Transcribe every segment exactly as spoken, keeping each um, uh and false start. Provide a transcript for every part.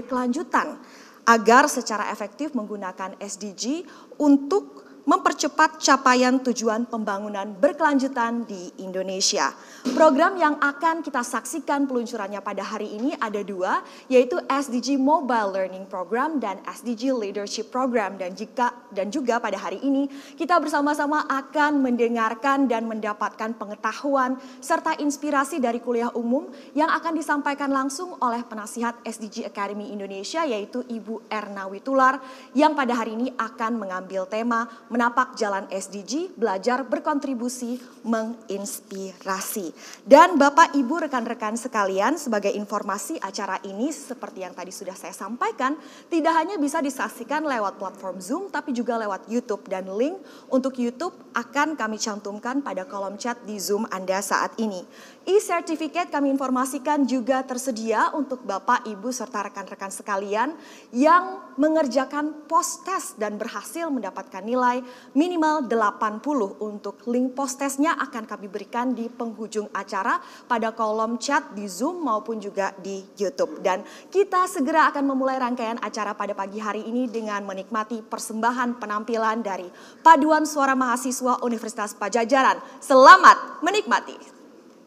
berkelanjutan agar secara efektif menggunakan S D G untuk mempercepat capaian tujuan pembangunan berkelanjutan di Indonesia. Program yang akan kita saksikan peluncurannya pada hari ini ada dua, yaitu S D G Mobile Learning Program dan S D G Leadership Program. Dan jika dan juga pada hari ini kita bersama-sama akan mendengarkan dan mendapatkan pengetahuan serta inspirasi dari kuliah umum yang akan disampaikan langsung oleh penasihat S D G Academy Indonesia, yaitu Ibu Erna Witular, yang pada hari ini akan mengambil tema Menapak Jalan S D G, Belajar Berkontribusi Menginspirasi. Dan Bapak Ibu rekan-rekan sekalian, sebagai informasi acara ini seperti yang tadi sudah saya sampaikan, tidak hanya bisa disaksikan lewat platform Zoom tapi juga lewat YouTube, dan link untuk YouTube akan kami cantumkan pada kolom chat di Zoom Anda saat ini. E-Certificate kami informasikan juga tersedia untuk Bapak, Ibu, serta rekan-rekan sekalian yang mengerjakan post-test dan berhasil mendapatkan nilai minimal delapan puluh. Untuk link post-testnya akan kami berikan di penghujung acara pada kolom chat di Zoom maupun juga di YouTube. Dan kita segera akan memulai rangkaian acara pada pagi hari ini dengan menikmati persembahan penampilan dari Paduan Suara Mahasiswa Universitas Padjadjaran. Selamat menikmati.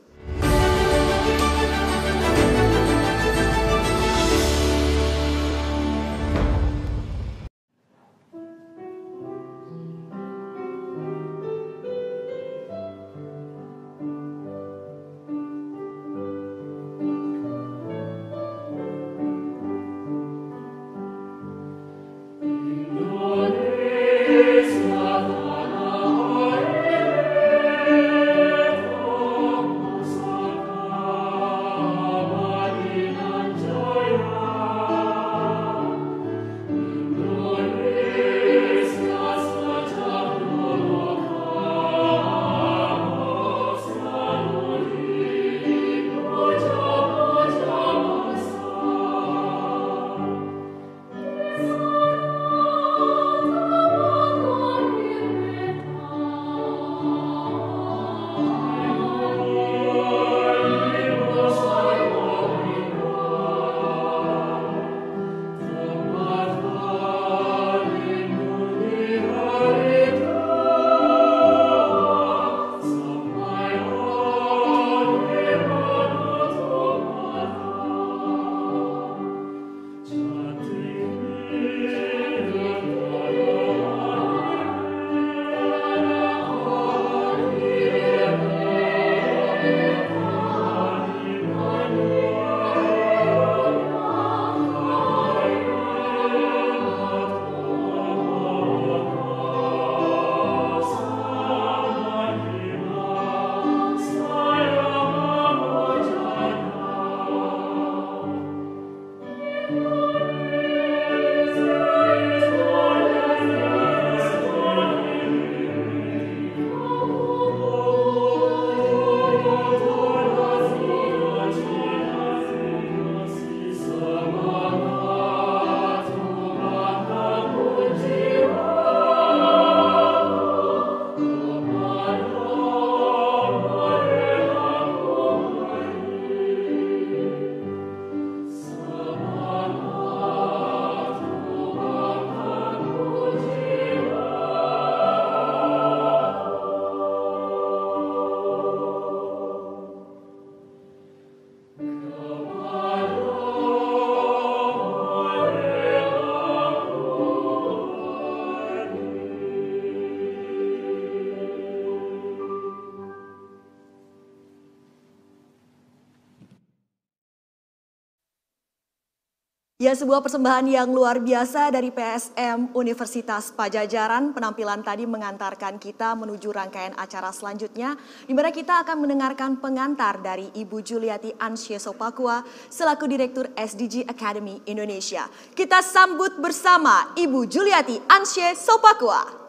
Ya, sebuah persembahan yang luar biasa dari P S M Universitas Padjadjaran. Penampilan tadi mengantarkan kita menuju rangkaian acara selanjutnya, di mana kita akan mendengarkan pengantar dari Ibu Juliati Ansye Sopakua selaku Direktur S D G Academy Indonesia. Kita sambut bersama Ibu Juliati Ansye Sopakua.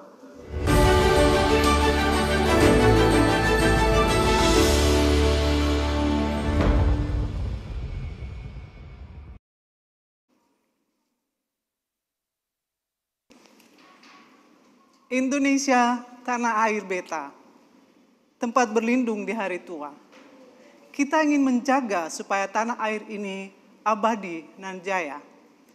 Indonesia, tanah air beta, tempat berlindung di hari tua. Kita ingin menjaga supaya tanah air ini abadi dan jaya.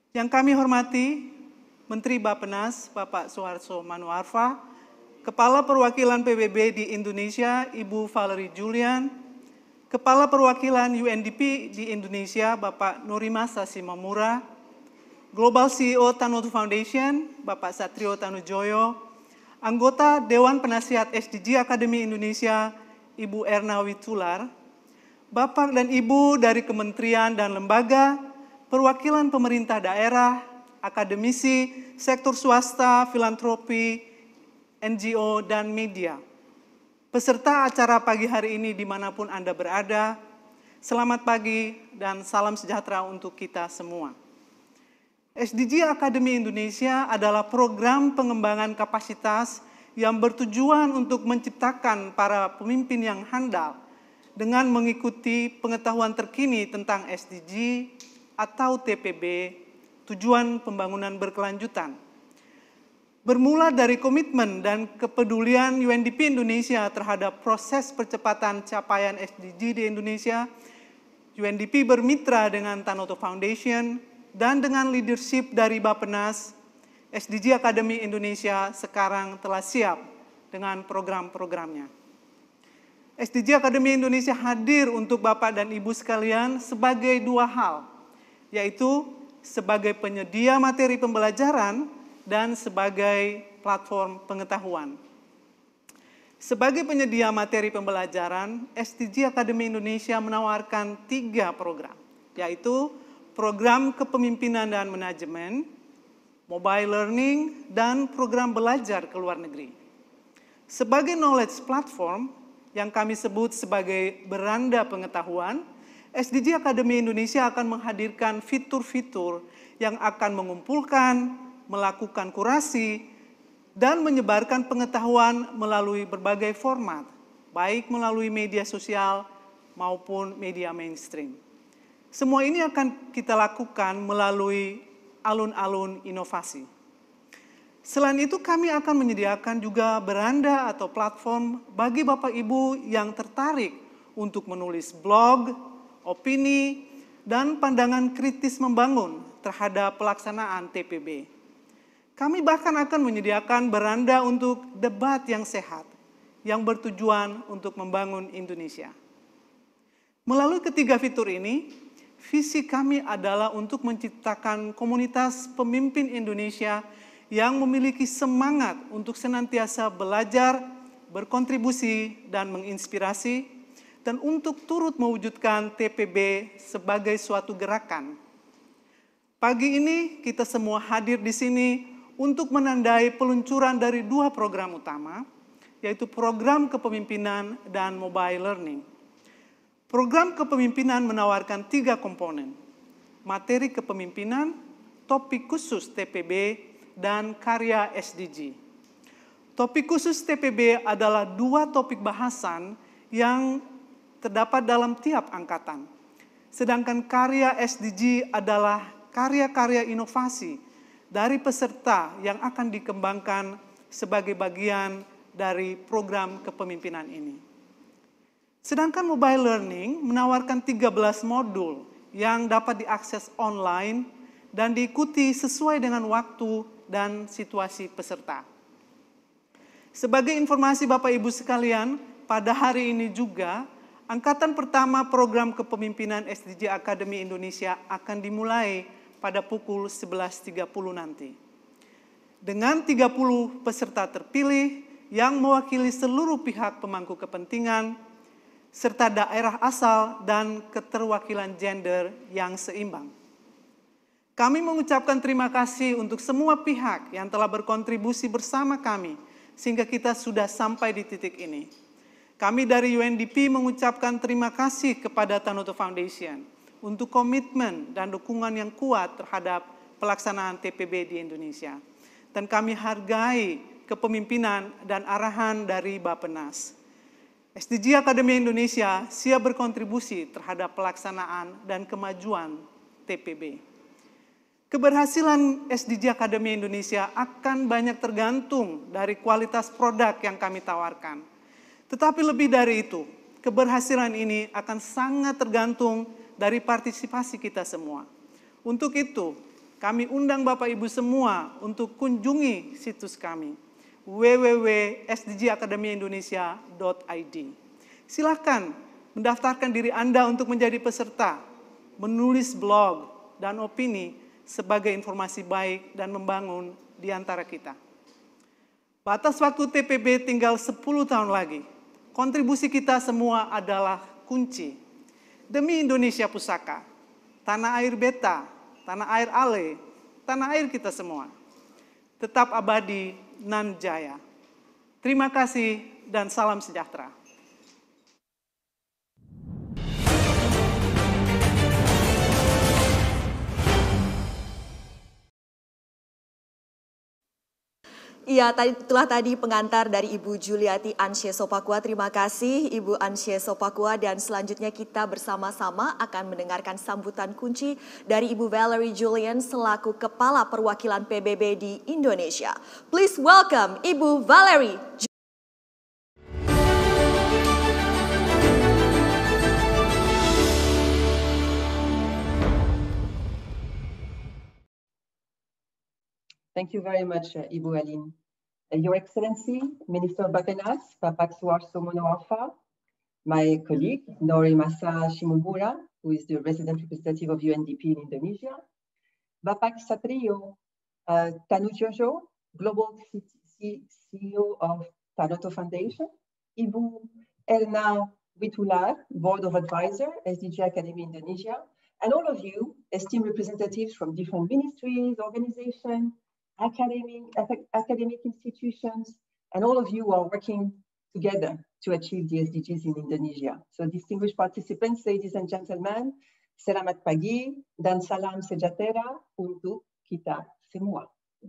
Yang kami hormati Menteri Bappenas Bapak Suharto Manoarfa, Kepala Perwakilan P B B di Indonesia Ibu Valerie Julian, Kepala Perwakilan U N D P di Indonesia Bapak Norimasa Simamura, Global C E O Tanoto Foundation Bapak Satrio Tanujoyo, anggota Dewan Penasihat S D G Akademi Indonesia Ibu Erna Witular, Bapak dan Ibu dari kementerian dan lembaga, perwakilan pemerintah daerah, akademisi, sektor swasta, filantropi, N G O, dan media. Peserta acara pagi hari ini dimanapun Anda berada, selamat pagi dan salam sejahtera untuk kita semua. S D G Akademi Indonesia adalah program pengembangan kapasitas yang bertujuan untuk menciptakan para pemimpin yang handal dengan mengikuti pengetahuan terkini tentang S D G atau T P B, tujuan pembangunan berkelanjutan. Bermula dari komitmen dan kepedulian U N D P Indonesia terhadap proses percepatan capaian S D G di Indonesia, U N D P bermitra dengan Tanoto Foundation dan dengan leadership dari Bappenas, S D G Akademi Indonesia sekarang telah siap dengan program-programnya. S D G Akademi Indonesia hadir untuk Bapak dan Ibu sekalian sebagai dua hal, yaitu sebagai penyedia materi pembelajaran dan sebagai platform pengetahuan. Sebagai penyedia materi pembelajaran, S D G Akademi Indonesia menawarkan tiga program, yaitu program kepemimpinan dan manajemen, mobile learning, dan program belajar ke luar negeri. Sebagai knowledge platform, yang kami sebut sebagai beranda pengetahuan, S D G Akademi Indonesia akan menghadirkan fitur-fitur yang akan mengumpulkan, melakukan kurasi, dan menyebarkan pengetahuan melalui berbagai format, baik melalui media sosial maupun media mainstream. Semua ini akan kita lakukan melalui alun-alun inovasi. Selain itu, kami akan menyediakan juga beranda atau platform bagi Bapak Ibu yang tertarik untuk menulis blog, opini, dan pandangan kritis membangun terhadap pelaksanaan T P B. Kami bahkan akan menyediakan beranda untuk debat yang sehat, yang bertujuan untuk membangun Indonesia. Melalui ketiga fitur ini, visi kami adalah untuk menciptakan komunitas pemimpin Indonesia yang memiliki semangat untuk senantiasa belajar, berkontribusi, dan menginspirasi, dan untuk turut mewujudkan T P B sebagai suatu gerakan. Pagi ini kita semua hadir di sini untuk menandai peluncuran dari dua program utama, yaitu program kepemimpinan dan mobile learning. Program kepemimpinan menawarkan tiga komponen, materi kepemimpinan, topik khusus T P B, dan karya S D G. Topik khusus T P B adalah dua topik bahasan yang terdapat dalam tiap angkatan. Sedangkan karya S D G adalah karya-karya inovasi dari peserta yang akan dikembangkan sebagai bagian dari program kepemimpinan ini. Sedangkan mobile learning menawarkan tiga belas modul yang dapat diakses online dan diikuti sesuai dengan waktu dan situasi peserta. Sebagai informasi Bapak Ibu sekalian, pada hari ini juga angkatan pertama program kepemimpinan S D G Akademi Indonesia akan dimulai pada pukul sebelas tiga puluh nanti. Dengan tiga puluh peserta terpilih yang mewakili seluruh pihak pemangku kepentingan, serta daerah asal dan keterwakilan gender yang seimbang. Kami mengucapkan terima kasih untuk semua pihak yang telah berkontribusi bersama kami sehingga kita sudah sampai di titik ini. Kami dari U N D P mengucapkan terima kasih kepada Tanoto Foundation untuk komitmen dan dukungan yang kuat terhadap pelaksanaan T P B di Indonesia. Dan kami hargai kepemimpinan dan arahan dari Bappenas. S D G Akademi Indonesia siap berkontribusi terhadap pelaksanaan dan kemajuan T P B. Keberhasilan S D G Akademi Indonesia akan banyak tergantung dari kualitas produk yang kami tawarkan. Tetapi lebih dari itu, keberhasilan ini akan sangat tergantung dari partisipasi kita semua. Untuk itu, kami undang Bapak Ibu semua untuk kunjungi situs kami w w w titik s d g akademi indonesia titik i d. Silakan mendaftarkan diri Anda untuk menjadi peserta, menulis blog dan opini sebagai informasi baik dan membangun di antara kita. Batas waktu T P B tinggal sepuluh tahun lagi. Kontribusi kita semua adalah kunci. Demi Indonesia Pusaka, tanah air Beta, tanah air Ale, tanah air kita semua. Tetap abadi, nan jaya. Terima kasih dan salam sejahtera. Iya, tadi, itulah tadi pengantar dari Ibu Juliati Ansye Sopakua. Terima kasih Ibu Ansye Sopakua, dan selanjutnya kita bersama-sama akan mendengarkan sambutan kunci dari Ibu Valerie Julian selaku Kepala Perwakilan P B B di Indonesia. Please welcome Ibu Valerie. Thank you very much, uh, Ibu Aline. Uh, Your Excellency, Minister Bappenas, Bapak Suharto Monoarfa, my colleague, Nori Masa Shimubura, who is the resident representative of U N D P in Indonesia, Bapak Satrio uh, Tanujojo, Global C E O of Tanoto Foundation, Ibu Elna Witular, Board of Advisor, S D G Academy Indonesia, and all of you, esteemed representatives from different ministries, organizations, academic, academic institutions, and all of you are working together to achieve the S D Gs in Indonesia. So distinguished participants, ladies and gentlemen, selamat pagi dan salam sejahtera untuk kita semua.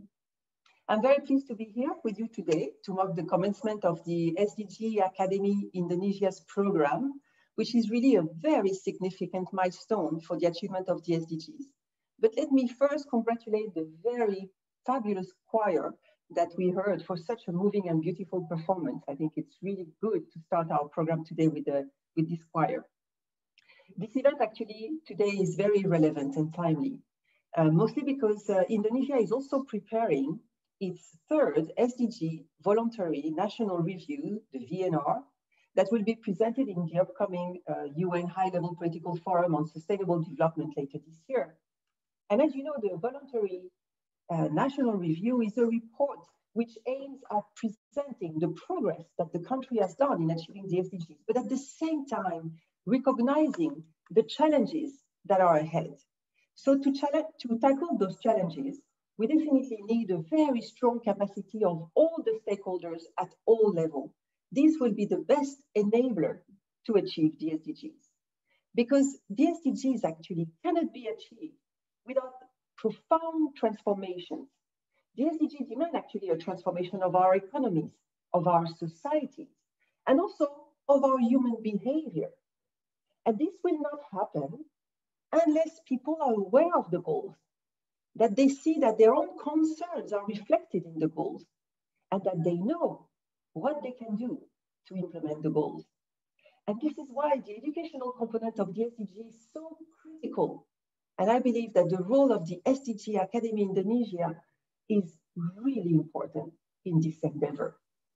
I'm very pleased to be here with you today to mark the commencement of the S D G Academy Indonesia's program, which is really a very significant milestone for the achievement of the S D Gs. But let me first congratulate the very fabulous choir that we heard for such a moving and beautiful performance. I think it's really good to start our program today with, the, with this choir. This event actually today is very relevant and timely, uh, mostly because uh, Indonesia is also preparing its third S D G voluntary national review, the V N R, that will be presented in the upcoming uh, U N High-Level Political Forum on Sustainable Development later this year. And as you know, the voluntary uh, national review is a report which aims at presenting the progress that the country has done in achieving the S D Gs, but at the same time, recognizing the challenges that are ahead. So to, to tackle those challenges, we definitely need a very strong capacity of all the stakeholders at all levels. This will be the best enabler to achieve the S D Gs. Because the S D Gs actually cannot be achieved without profound transformations. The S D Gs demand actually a transformation of our economies, of our societies, and also of our human behavior. And this will not happen unless people are aware of the goals, that they see that their own concerns are reflected in the goals, and that they know what they can do to implement the goals. And this is why the educational component of the S D G is so critical. And I believe that the role of the S D G Academy Indonesia is really important in this endeavor.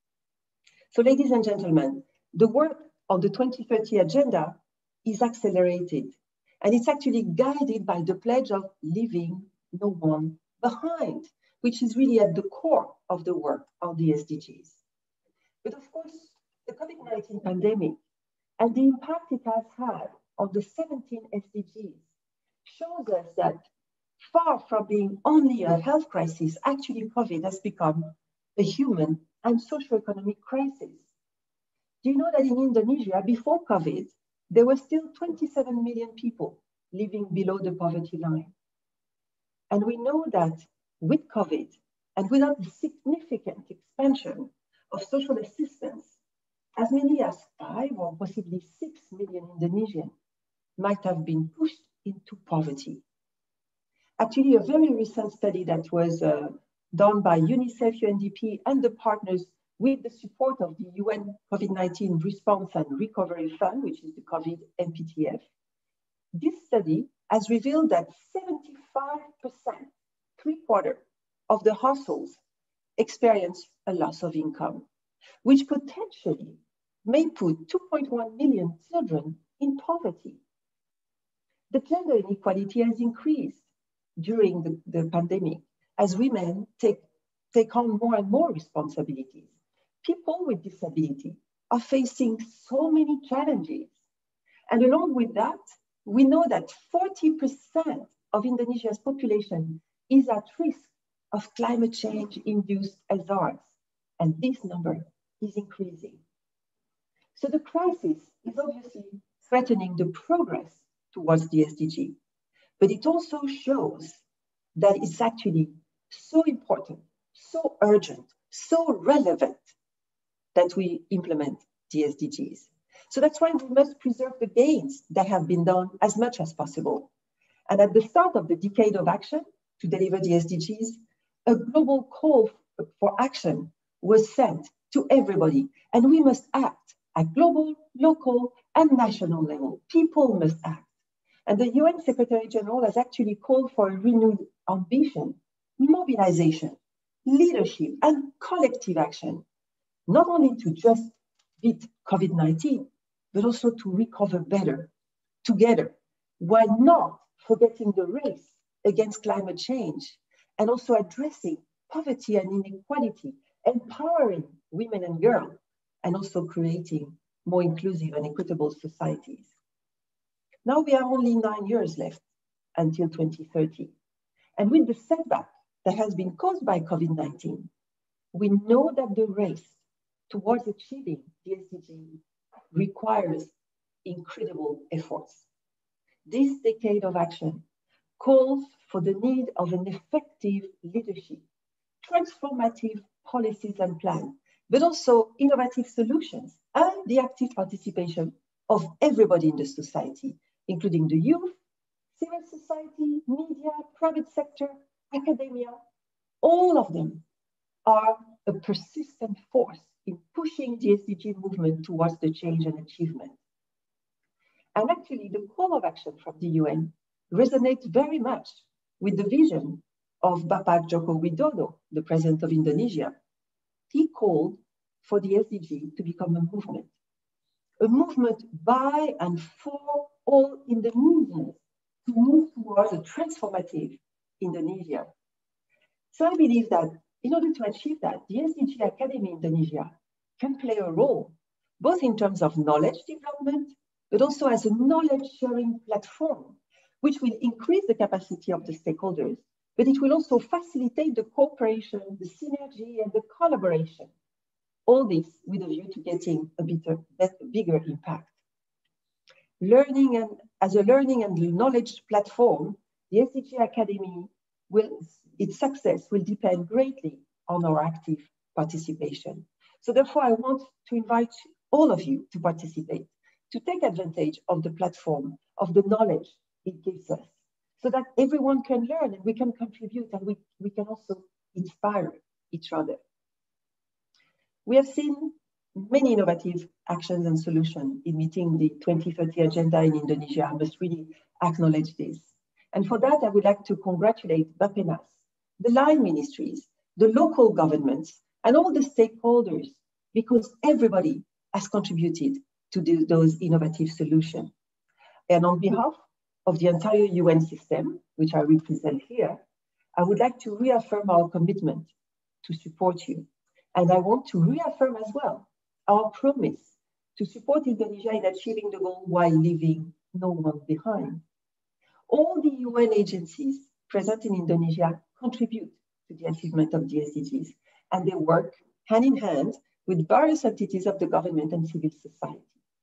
So ladies and gentlemen, the work on the twenty thirty agenda is accelerated, and it's actually guided by the pledge of leaving no one behind, which is really at the core of the work of the S D Gs. But of course, the COVID nineteen pandemic and the impact it has had on the seventeen S D Gs shows us that far from being only a health crisis, actually COVID has become a human and socio-economic crisis. Do you know that in Indonesia, before COVID, there were still twenty-seven million people living below the poverty line? And we know that with COVID and without the significant expansion of social assistance, as many as five or possibly six million Indonesians might have been pushed into poverty. Actually, a very recent study that was uh, done by UNICEF, U N D P, and the partners with the support of the U N COVID nineteen Response and Recovery Fund, which is the COVID N P T F. This study has revealed that seventy-five percent three quarters of the households experience a loss of income, which potentially may put two point one million children in poverty. The gender inequality has increased during the, the pandemic as women take, take on more and more responsibilities. People with disability are facing so many challenges. And along with that, we know that forty percent of Indonesia's population is at risk of climate change-induced hazards, and this number is increasing. So the crisis is obviously threatening the progress towards the S D G, but it also shows that it's actually so important, so urgent, so relevant that we implement the S D Gs. So that's why we must preserve the gains that have been done as much as possible. And at the start of the decade of action to deliver the S D Gs, a global call for action was sent to everybody, and we must act at global, local, and national level. People must act. And the U N Secretary General has actually called for a renewed ambition, mobilization, leadership, and collective action, not only to just beat COVID nineteen, but also to recover better together, while not forgetting the race against climate change, and also addressing poverty and inequality, empowering women and girls, and also creating more inclusive and equitable societies. Now we have only nine years left until twenty thirty. And with the setback that has been caused by COVID nineteen, we know that the race towards achieving the S D G requires incredible efforts. This decade of action calls for the need of an effective leadership, transformative policies and plans, but also innovative solutions and the active participation of everybody in the society, including the youth, civil society, media, private sector, academia. All of them are a persistent force in pushing the S D G movement towards the change and achievement. And actually, the call of action from the U N resonates very much with the vision of Bapak Joko Widodo, the president of Indonesia. He called for the S D G to become a movement, a movement by and for all Indonesians to move towards a transformative Indonesia. So I believe that in order to achieve that, the S D G Academy Indonesia can play a role, both in terms of knowledge development, but also as a knowledge-sharing platform, which will increase the capacity of the stakeholders, but it will also facilitate the cooperation, the synergy, and the collaboration. All this with a view to getting a bigger, bigger impact. Learning and as a learning and knowledge platform, the S D G Academy will, its success will depend greatly on our active participation. So therefore, I want to invite all of you to participate, to take advantage of the platform, of the knowledge it gives us, so that everyone can learn and we can contribute and we, we can also inspire each other. We have seen many innovative actions and solutions in meeting the twenty thirty agenda in Indonesia. I must really acknowledge this. And for that, I would like to congratulate Bappenas, the line ministries, the local governments, and all the stakeholders, because everybody has contributed to do those innovative solutions. And on behalf of the entire U N system, which I represent here, I would like to reaffirm our commitment to support you. And I want to reaffirm as well our promise to support Indonesia in achieving the goal while leaving no one behind. All the U N agencies present in Indonesia contribute to the achievement of the S D Gs, and they work hand in hand with various entities of the government and civil society.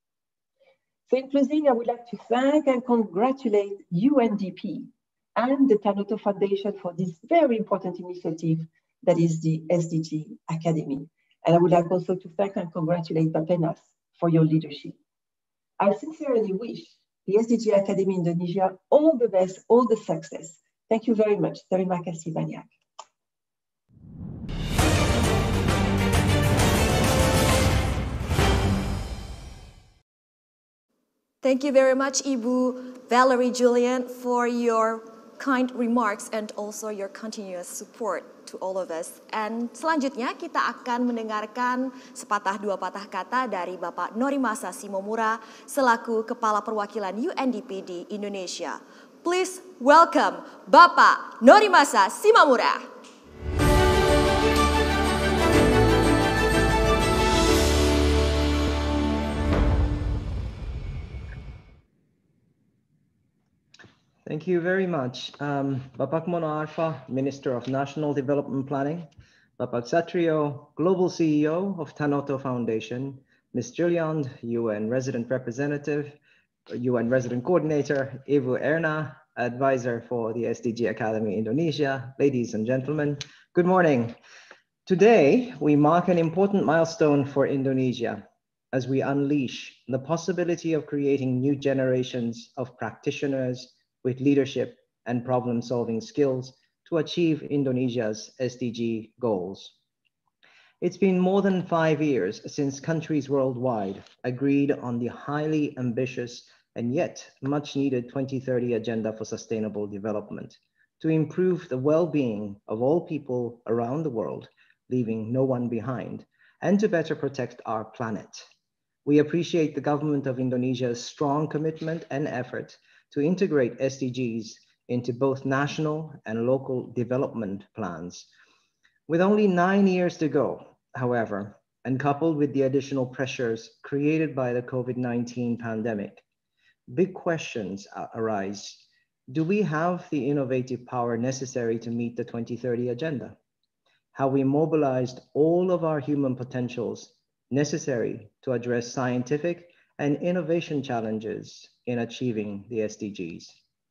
So in closing, I would like to thank and congratulate U N D P and the Tanoto Foundation for this very important initiative that is the S D G Academy. And I would like also to thank and congratulate Bappenas for your leadership. I sincerely wish the S D G Academy Indonesia all the best, all the success. Thank you very much. Terima kasih banyak. Thank you very much, Ibu Valerie Julian, for your kind remarks and also your continuous support to all of us. And selanjutnya kita akan mendengarkan sepatah dua patah kata dari Bapak Norimasa Shimomura selaku Kepala Perwakilan U N D P di Indonesia. Please welcome Bapak Norimasa Shimomura. Thank you very much. Um, Bapak Mono Arfa, Minister of National Development Planning, Bapak Satrio, Global C E O of Tanoto Foundation, Miz Juliand, U N Resident Representative, U N Resident Coordinator, Ibu Erna, Advisor for the S D G Academy Indonesia, ladies and gentlemen, good morning. Today, we mark an important milestone for Indonesia as we unleash the possibility of creating new generations of practitioners with leadership and problem-solving skills to achieve Indonesia's S D G goals. It's been more than five years since countries worldwide agreed on the highly ambitious and yet much-needed twenty thirty Agenda for Sustainable Development to improve the well-being of all people around the world, leaving no one behind, and to better protect our planet. We appreciate the government of Indonesia's strong commitment and effort to integrate S D Gs into both national and local development plans. With only nine years to go, however, and coupled with the additional pressures created by the COVID nineteen pandemic, big questions arise. Do we have the innovative power necessary to meet the twenty thirty Agenda? Have we mobilized all of our human potentials necessary to address scientific and innovation challenges in achieving the S D Gs?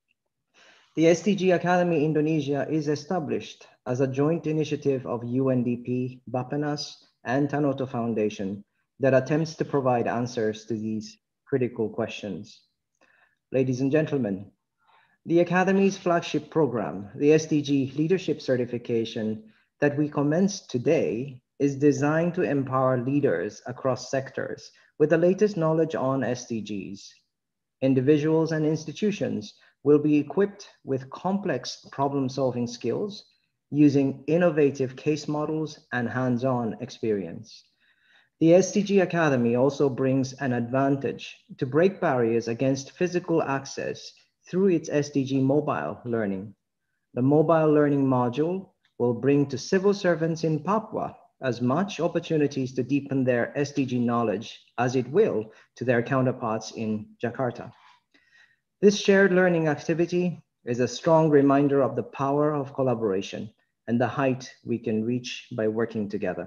The S D G Academy Indonesia is established as a joint initiative of U N D P, Bappenas, and Tanoto Foundation that attempts to provide answers to these critical questions. Ladies and gentlemen, the Academy's flagship program, the S D G Leadership Certification that we commenced today, is designed to empower leaders across sectors with the latest knowledge on S D Gs. Individuals and institutions will be equipped with complex problem-solving skills using innovative case models and hands-on experience. The S D G Academy also brings an advantage to break barriers against physical access through its S D G mobile learning. The mobile learning module will bring to civil servants in Papua as much opportunities to deepen their S D G knowledge as it will to their counterparts in Jakarta. This shared learning activity is a strong reminder of the power of collaboration and the height we can reach by working together.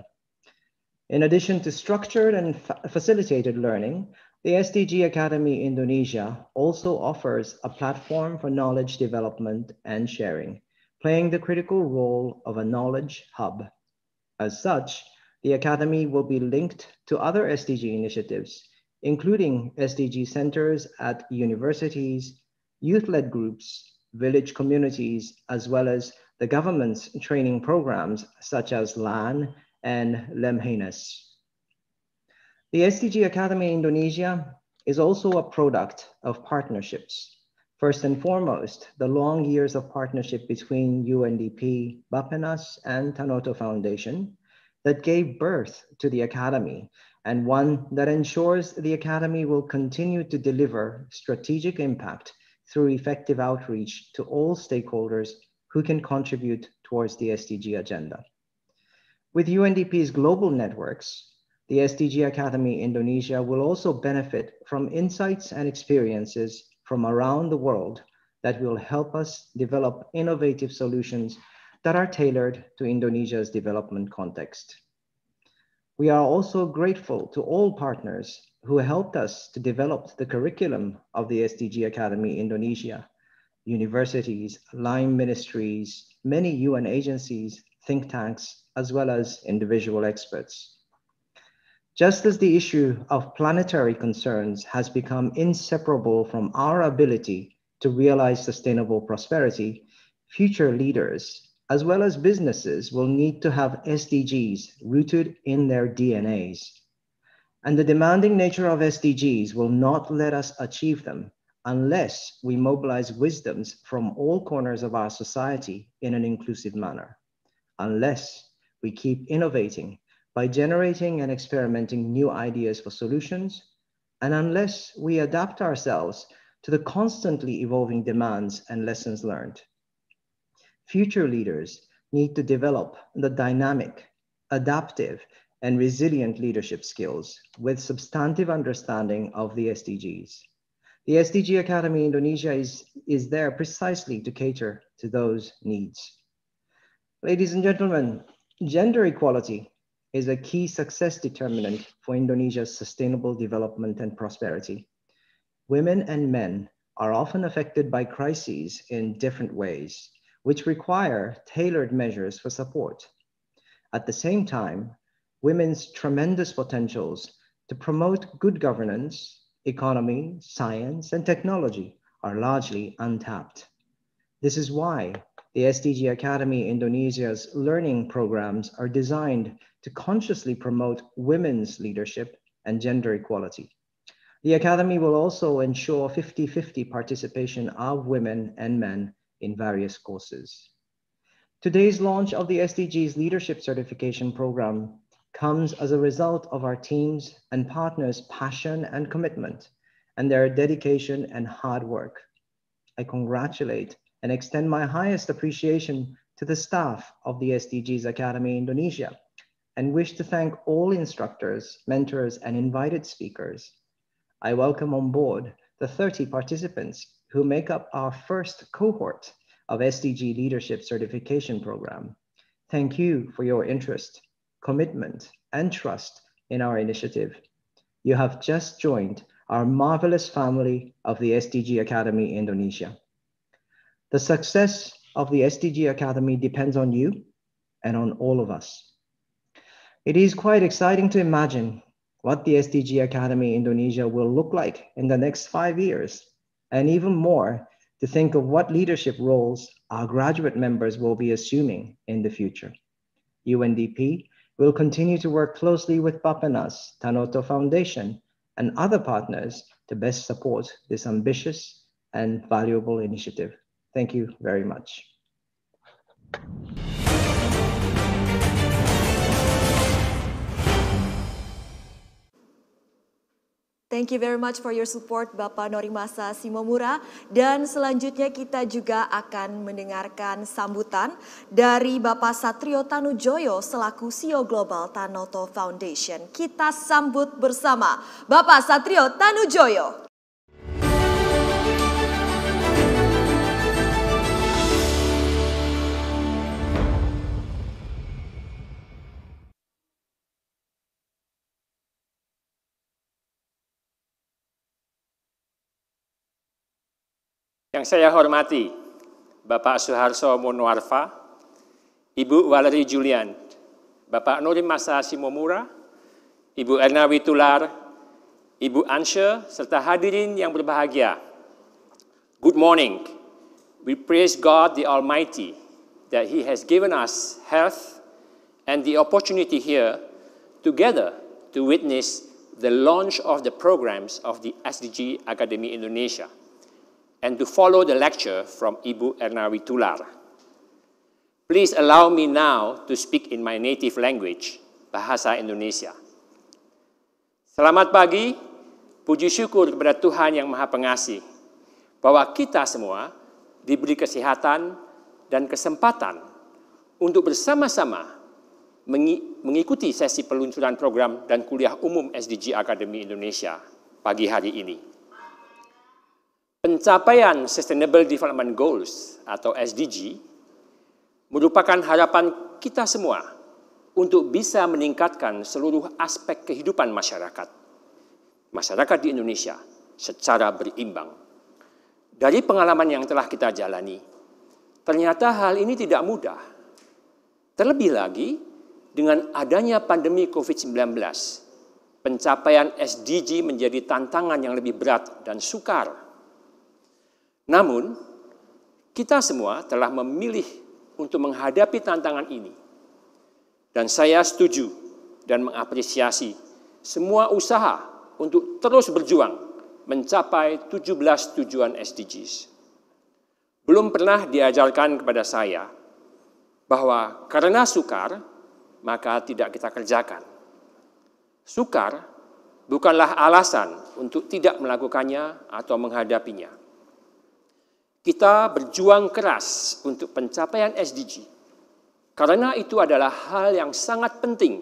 In addition to structured and fa facilitated learning, the S D G Academy Indonesia also offers a platform for knowledge development and sharing, playing the critical role of a knowledge hub. As such, the Academy will be linked to other S D G initiatives, including S D G centers at universities, youth-led groups, village communities, as well as the government's training programs such as LAN and Lemhanas. The S D G Academy Indonesia is also a product of partnerships. First and foremost, the long years of partnership between U N D P, Bappenas, and Tanoto Foundation that gave birth to the Academy, and one that ensures the Academy will continue to deliver strategic impact through effective outreach to all stakeholders who can contribute towards the S D G agenda. With U N D P's global networks, the S D G Academy Indonesia will also benefit from insights and experiences from around the world that will help us develop innovative solutions that are tailored to Indonesia's development context. We are also grateful to all partners who helped us to develop the curriculum of the S D G Academy Indonesia, universities, line ministries, many U N agencies, think tanks, as well as individual experts. Just as the issue of planetary concerns has become inseparable from our ability to realize sustainable prosperity, future leaders, as well as businesses, will need to have S D Gs rooted in their D N As. And the demanding nature of S D Gs will not let us achieve them unless we mobilize wisdoms from all corners of our society in an inclusive manner, unless we keep innovating by generating and experimenting new ideas for solutions, and unless we adapt ourselves to the constantly evolving demands and lessons learned. Future leaders need to develop the dynamic, adaptive, and resilient leadership skills with substantive understanding of the S D Gs. The S D G Academy Indonesia is, is there precisely to cater to those needs. Ladies and gentlemen, gender equality is a key success determinant for Indonesia's sustainable development and prosperity. Women and men are often affected by crises in different ways, which require tailored measures for support. At the same time, women's tremendous potentials to promote good governance, economy, science, and technology are largely untapped. This is why the S D G Academy Indonesia's learning programs are designed to consciously promote women's leadership and gender equality. The Academy will also ensure fifty fifty participation of women and men in various courses. Today's launch of the S D G's Leadership Certification Program comes as a result of our teams and partners' passion and commitment, and their dedication and hard work. I congratulate and extend my highest appreciation to the staff of the S D Gs Academy Indonesia, and wish to thank all instructors, mentors, and invited speakers. I welcome on board the thirty participants who make up our first cohort of S D G Leadership Certification Program. Thank you for your interest, commitment, and trust in our initiative. You have just joined our marvelous family of the S D G Academy Indonesia. The success of the S D G Academy depends on you and on all of us. It is quite exciting to imagine what the S D G Academy Indonesia will look like in the next five years, and even more to think of what leadership roles our graduate members will be assuming in the future. U N D P will continue to work closely with Bappenas, Tanoto Foundation, and other partners to best support this ambitious and valuable initiative. Thank you very much. Thank you very much for your support, Bapak Norimasa Simomura. Dan selanjutnya kita juga akan mendengarkan sambutan dari Bapak Satrio Tanujoyo selaku C E O Global Tanoto Foundation. Kita sambut bersama Bapak Satrio Tanujoyo. Yang saya hormati, Bapak Suharso Monoarfa, Ibu Valerie Julian, Bapak Norimasa Simomura, Ibu Erna Witular, Ibu Anshe, serta hadirin yang berbahagia. Good morning. We praise God the Almighty that He has given us health and the opportunity here together to witness the launch of the programs of the S D G Academy Indonesia, and to follow the lecture from Ibu Erna Witular. Please allow me now to speak in my native language, Bahasa Indonesia. Selamat pagi, puji syukur kepada Tuhan Yang Maha Pengasih, bahwa kita semua diberi kesehatan dan kesempatan untuk bersama-sama mengikuti sesi peluncuran program dan kuliah umum S D G Academy Indonesia pagi hari ini. Pencapaian Sustainable Development Goals atau S D G merupakan harapan kita semua untuk bisa meningkatkan seluruh aspek kehidupan masyarakat, masyarakat di Indonesia secara berimbang. Dari pengalaman yang telah kita jalani, ternyata hal ini tidak mudah. Terlebih lagi dengan adanya pandemi COVID sembilan belas, pencapaian S D G menjadi tantangan yang lebih berat dan sukar. Namun, kita semua telah memilih untuk menghadapi tantangan ini. Dan saya setuju dan mengapresiasi semua usaha untuk terus berjuang mencapai tujuh belas tujuan S D Gs. Belum pernah diajarkan kepada saya bahwa karena sukar, maka tidak kita kerjakan. Sukar bukanlah alasan untuk tidak melakukannya atau menghadapinya. Kita berjuang keras untuk pencapaian S D G, karena itu adalah hal yang sangat penting,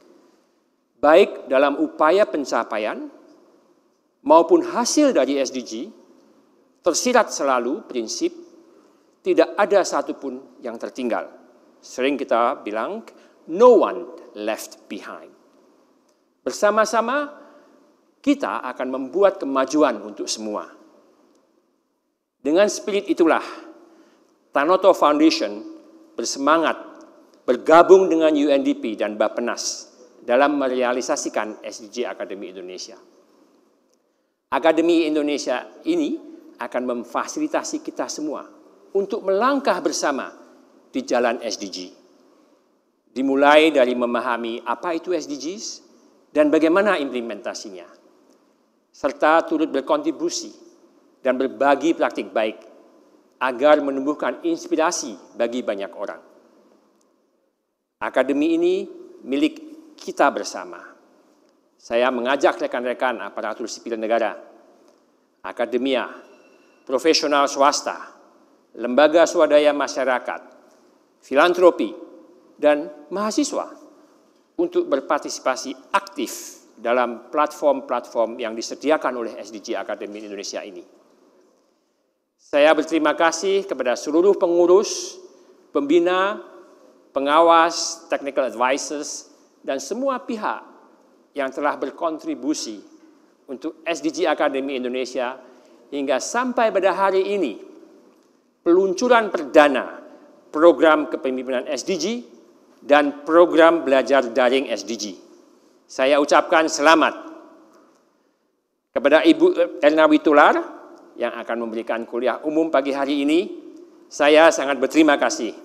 baik dalam upaya pencapaian maupun hasil dari S D G, tersirat selalu prinsip tidak ada satupun yang tertinggal. Sering kita bilang, no one left behind. Bersama-sama, kita akan membuat kemajuan untuk semua. Dengan spirit itulah, Tanoto Foundation bersemangat bergabung dengan U N D P dan Bappenas dalam merealisasikan S D G Akademi Indonesia. Akademi Indonesia ini akan memfasilitasi kita semua untuk melangkah bersama di jalan S D G. Dimulai dari memahami apa itu S D Gs dan bagaimana implementasinya, serta turut berkontribusi dan berbagi praktik baik agar menumbuhkan inspirasi bagi banyak orang. Akademi ini milik kita bersama. Saya mengajak rekan-rekan aparatur sipil negara, akademia, profesional swasta, lembaga swadaya masyarakat, filantropi, dan mahasiswa untuk berpartisipasi aktif dalam platform-platform yang disediakan oleh S D G Akademi Indonesia ini. Saya berterima kasih kepada seluruh pengurus, pembina, pengawas, technical advisors, dan semua pihak yang telah berkontribusi untuk S D G Akademi Indonesia hingga sampai pada hari ini, peluncuran perdana program kepemimpinan S D G dan program belajar daring S D G. Saya ucapkan selamat kepada Ibu Erna Witoelar yang akan memberikan kuliah umum pagi hari ini. Saya sangat berterima kasih.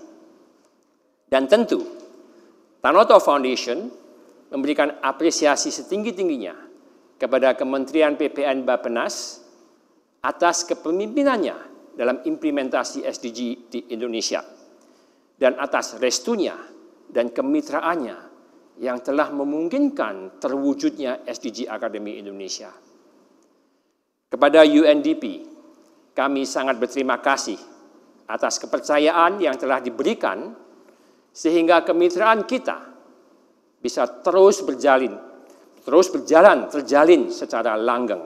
Dan tentu, Tanoto Foundation memberikan apresiasi setinggi-tingginya kepada Kementerian P P N Bappenas atas kepemimpinannya dalam implementasi S D G di Indonesia dan atas restunya dan kemitraannya yang telah memungkinkan terwujudnya S D G Akademi Indonesia. Kepada U N D P, kami sangat berterima kasih atas kepercayaan yang telah diberikan sehingga kemitraan kita bisa terus berjalin, terus berjalan, terjalin secara langgeng.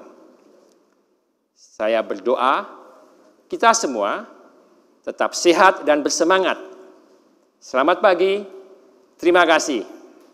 Saya berdoa kita semua tetap sehat dan bersemangat. Selamat pagi, terima kasih.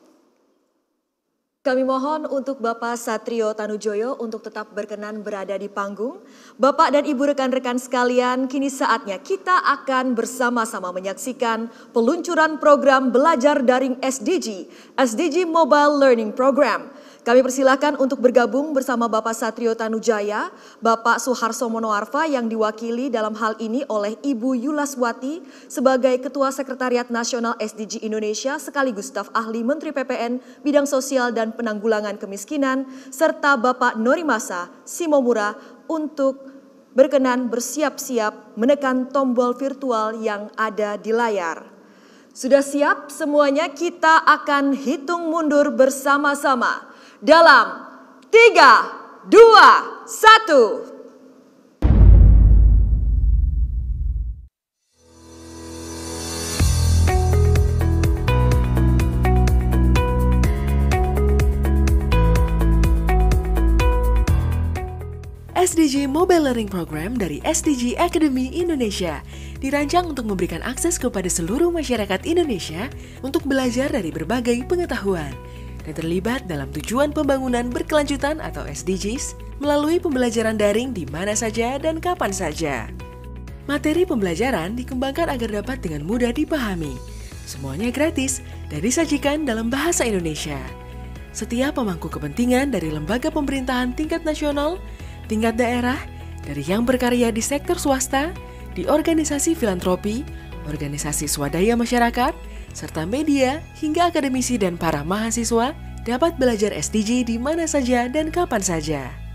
Kami mohon untuk Bapak Satrio Tanujoyo untuk tetap berkenan berada di panggung. Bapak dan Ibu rekan-rekan sekalian, kini saatnya kita akan bersama-sama menyaksikan peluncuran program belajar daring S D G, S D G Mobile Learning Program. Kami persilakan untuk bergabung bersama Bapak Satrio Tanujaya, Bapak Suharso Monoarfa yang diwakili dalam hal ini oleh Ibu Yulaswati sebagai Ketua Sekretariat Nasional S D G Indonesia sekaligus staf ahli Menteri P P N Bidang Sosial dan Penanggulangan Kemiskinan, serta Bapak Norimasa Simomura untuk berkenan bersiap-siap menekan tombol virtual yang ada di layar. Sudah siap semuanya? Kita akan hitung mundur bersama-sama. Dalam tiga, dua, satu. S D G Mobile Learning Program dari S D G Akademi Indonesia dirancang untuk memberikan akses kepada seluruh masyarakat Indonesia untuk belajar dari berbagai pengetahuan dan terlibat dalam tujuan pembangunan berkelanjutan atau S D Gs melalui pembelajaran daring di mana saja dan kapan saja. Materi pembelajaran dikembangkan agar dapat dengan mudah dipahami. Semuanya gratis dan disajikan dalam bahasa Indonesia. Setiap pemangku kepentingan dari lembaga pemerintahan tingkat nasional, tingkat daerah, dari yang berkarya di sektor swasta, di organisasi filantropi, organisasi swadaya masyarakat, serta media hingga akademisi dan para mahasiswa dapat belajar S D G di mana saja dan kapan saja.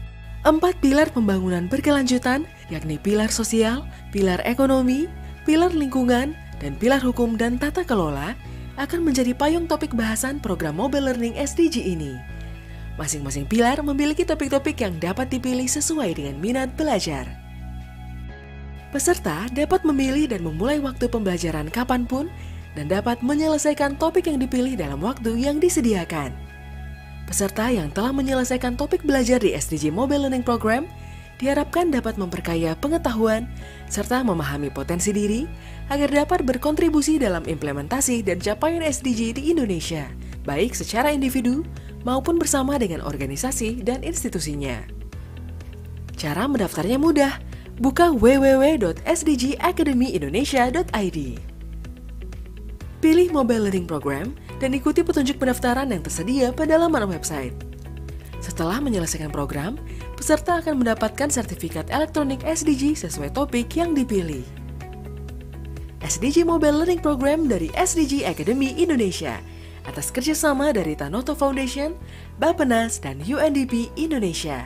Empat pilar pembangunan berkelanjutan, yakni pilar sosial, pilar ekonomi, pilar lingkungan, dan pilar hukum dan tata kelola, akan menjadi payung topik bahasan program Mobile Learning S D G ini. Masing-masing pilar memiliki topik-topik yang dapat dipilih sesuai dengan minat belajar. Peserta dapat memilih dan memulai waktu pembelajaran kapanpun dan dapat menyelesaikan topik yang dipilih dalam waktu yang disediakan. Peserta yang telah menyelesaikan topik belajar di S D G Mobile Learning Program diharapkan dapat memperkaya pengetahuan serta memahami potensi diri agar dapat berkontribusi dalam implementasi dan capaian S D G di Indonesia, baik secara individu maupun bersama dengan organisasi dan institusinya. Cara mendaftarnya mudah, buka w w w dot s d g academy indonesia dot i d. Pilih Mobile Learning Program dan ikuti petunjuk pendaftaran yang tersedia pada laman website. Setelah menyelesaikan program, peserta akan mendapatkan sertifikat elektronik S D G sesuai topik yang dipilih. S D G Mobile Learning Program dari S D G Academy Indonesia atas kerjasama dari Tanoto Foundation, Bappenas, dan U N D P Indonesia.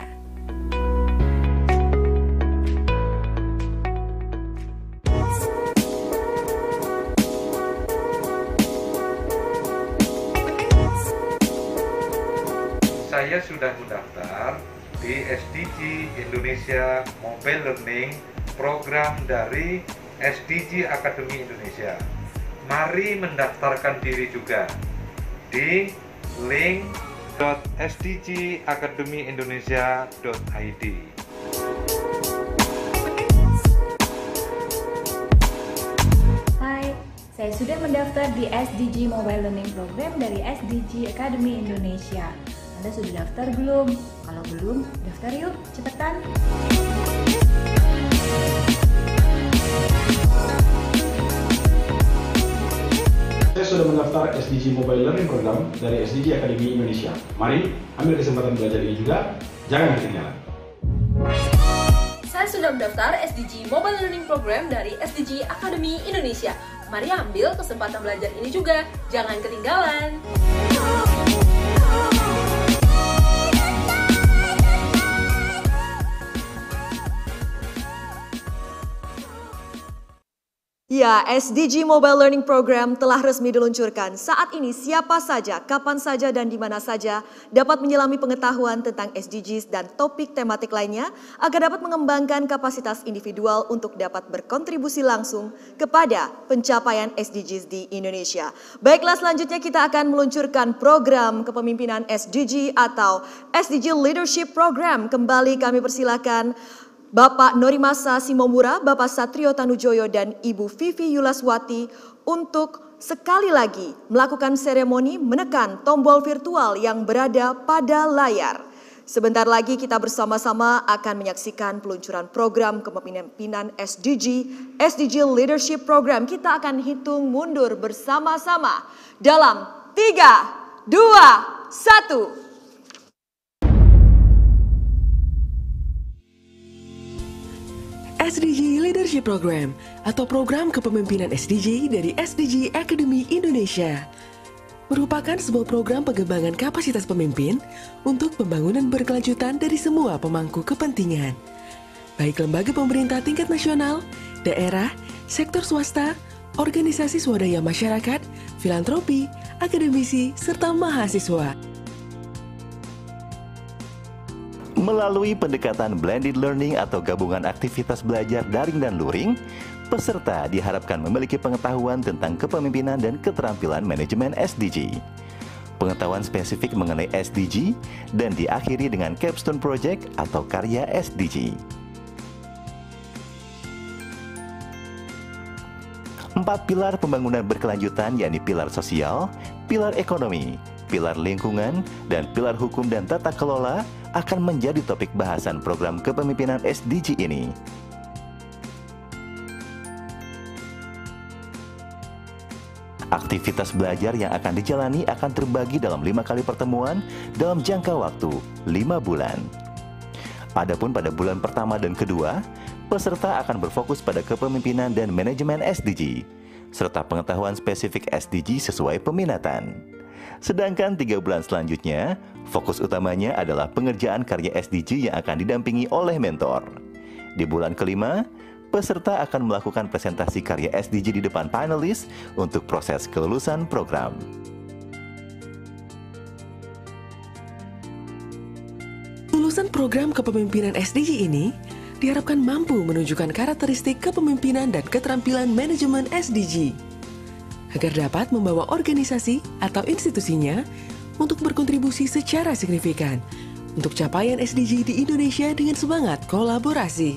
Saya sudah mendaftar di S D G Indonesia Mobile Learning Program dari S D G Academy Indonesia. Mari mendaftarkan diri juga di link dot s d g academy indonesia dot i d. Hai, saya sudah mendaftar di S D G Mobile Learning Program dari S D G Academy Indonesia. Anda sudah daftar belum? Kalau belum, daftar yuk, cepetan! Saya sudah mendaftar S D G Mobile Learning Program dari S D G Academy Indonesia. Mari ambil kesempatan belajar ini juga, jangan ketinggalan. Saya sudah mendaftar S D G Mobile Learning Program dari S D G Academy Indonesia. Mari ambil kesempatan belajar ini juga, jangan ketinggalan. Ya, S D G Mobile Learning Program telah resmi diluncurkan. Saat ini siapa saja, kapan saja, dan di mana saja dapat menyelami pengetahuan tentang S D Gs dan topik tematik lainnya agar dapat mengembangkan kapasitas individual untuk dapat berkontribusi langsung kepada pencapaian S D Gs di Indonesia. Baiklah, selanjutnya kita akan meluncurkan program kepemimpinan S D G atau S D G Leadership Program. Kembali kami persilakan Bapak Norimasa Simomura, Bapak Satrio Tanujoyo, dan Ibu Vivi Yulaswati untuk sekali lagi melakukan seremoni menekan tombol virtual yang berada pada layar. Sebentar lagi kita bersama-sama akan menyaksikan peluncuran program kepemimpinan S D G, S D G Leadership Program. Kita akan hitung mundur bersama-sama dalam tiga, dua, satu. S D G Leadership Program atau Program Kepemimpinan S D G dari S D G Academy Indonesia merupakan sebuah program pengembangan kapasitas pemimpin untuk pembangunan berkelanjutan dari semua pemangku kepentingan, baik lembaga pemerintah tingkat nasional, daerah, sektor swasta, organisasi swadaya masyarakat, filantropi, akademisi, serta mahasiswa. Melalui pendekatan blended learning atau gabungan aktivitas belajar daring dan luring, peserta diharapkan memiliki pengetahuan tentang kepemimpinan dan keterampilan manajemen S D G. Pengetahuan spesifik mengenai S D G dan diakhiri dengan capstone project atau karya S D G. Empat pilar pembangunan berkelanjutan, yakni pilar sosial, pilar ekonomi, pilar lingkungan, dan pilar hukum dan tata kelola akan menjadi topik bahasan program kepemimpinan S D G ini. Aktivitas belajar yang akan dijalani akan terbagi dalam lima kali pertemuan dalam jangka waktu lima bulan. Adapun pada bulan pertama dan kedua, peserta akan berfokus pada kepemimpinan dan manajemen S D G, serta pengetahuan spesifik S D G sesuai peminatan. Sedangkan tiga bulan selanjutnya, fokus utamanya adalah pengerjaan karya S D G yang akan didampingi oleh mentor. Di bulan kelima, peserta akan melakukan presentasi karya S D G di depan panelis untuk proses kelulusan program. Lulusan program kepemimpinan S D G ini diharapkan mampu menunjukkan karakteristik kepemimpinan dan keterampilan manajemen S D G agar dapat membawa organisasi atau institusinya untuk berkontribusi secara signifikan untuk capaian S D G di Indonesia dengan semangat kolaborasi.